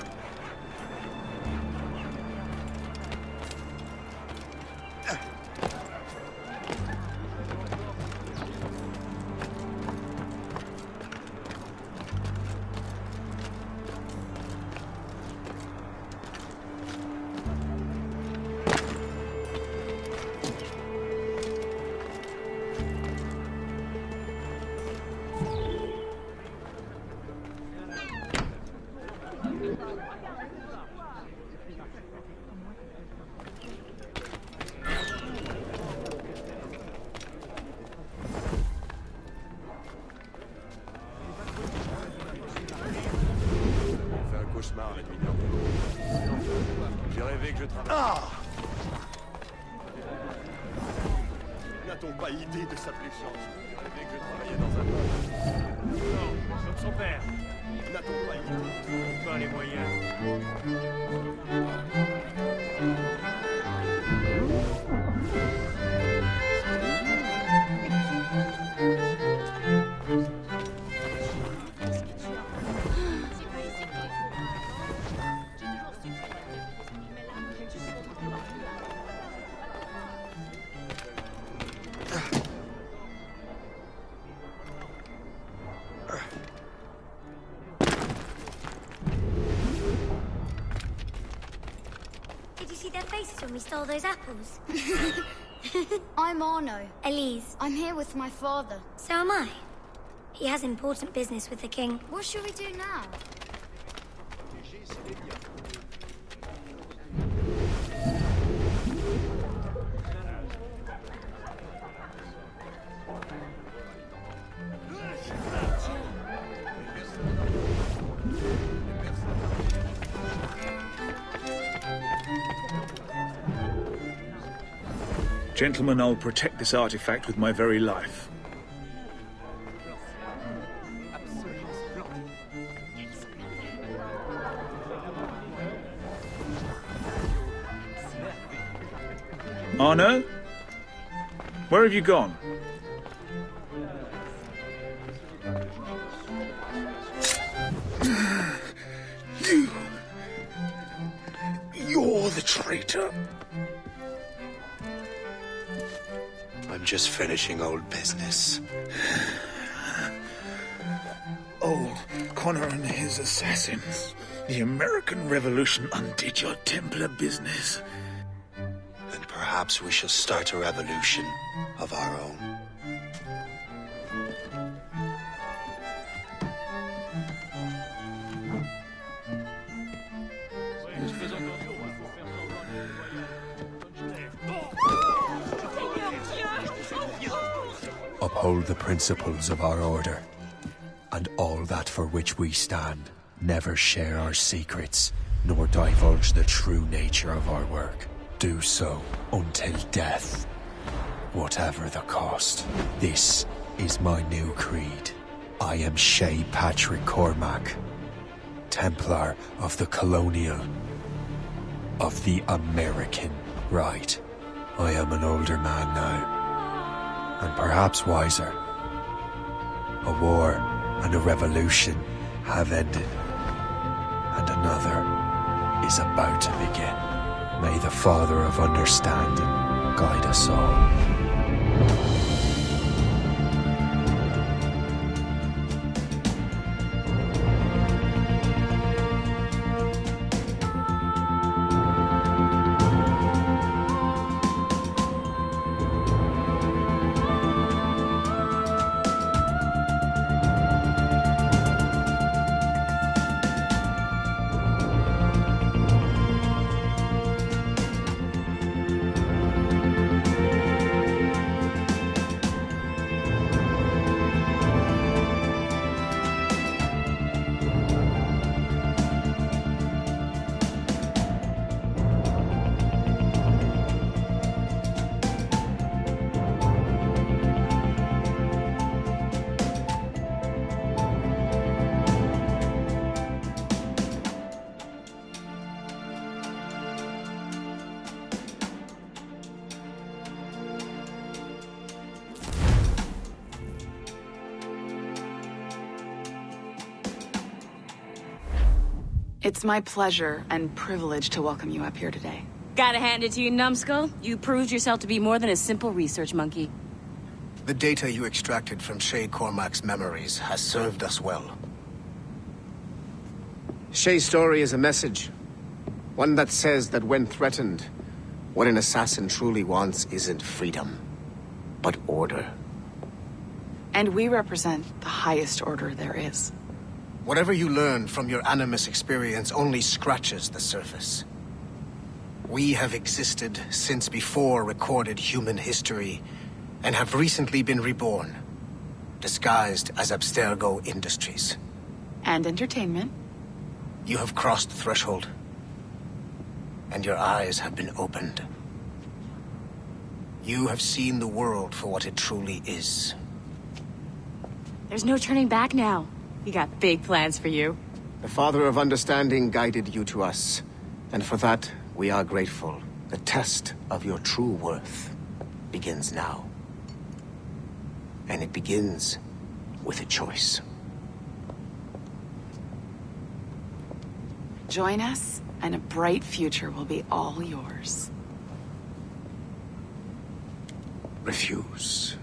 J'ai rêvé que je travaillais. N'a-t-on pas idée de sa blessure? J'ai rêvé que je travaillais dans un bar. Non, comme son père. N'a-t-on pas idée? Pas les moyens. When we stole those apples. I'm Arno. Elise. I'm here with my father. So am I. He has important business with the king. What should we do now? Gentlemen, I'll protect this artifact with my very life. Arno? Where have you gone? You're the traitor. I'm just finishing old business. Old Connor and his assassins. The American Revolution undid your Templar business. And perhaps we shall start a revolution of our own. Uphold the principles of our order, and all that for which we stand. Never share our secrets, nor divulge the true nature of our work. Do so until death, whatever the cost. This is my new creed. I am Shay Patrick Cormac, Templar of the Colonial, of the American Right. I am an older man now, and perhaps wiser. A war and a revolution have ended, and another is about to begin. May the Father of Understanding guide us all. It's my pleasure and privilege to welcome you up here today. Gotta hand it to you, numbskull. You proved yourself to be more than a simple research monkey. The data you extracted from Shay Cormac's memories has served us well. Shay's story is a message. One that says that when threatened, what an assassin truly wants isn't freedom, but order. And we represent the highest order there is. Whatever you learned from your Animus experience only scratches the surface. We have existed since before recorded human history, and have recently been reborn, disguised as Abstergo Industries. And entertainment. You have crossed the threshold, and your eyes have been opened. You have seen the world for what it truly is. There's no turning back now. We got big plans for you. The Father of Understanding guided you to us, and for that, we are grateful. The test of your true worth begins now. And it begins with a choice. Join us, and a bright future will be all yours. Refuse.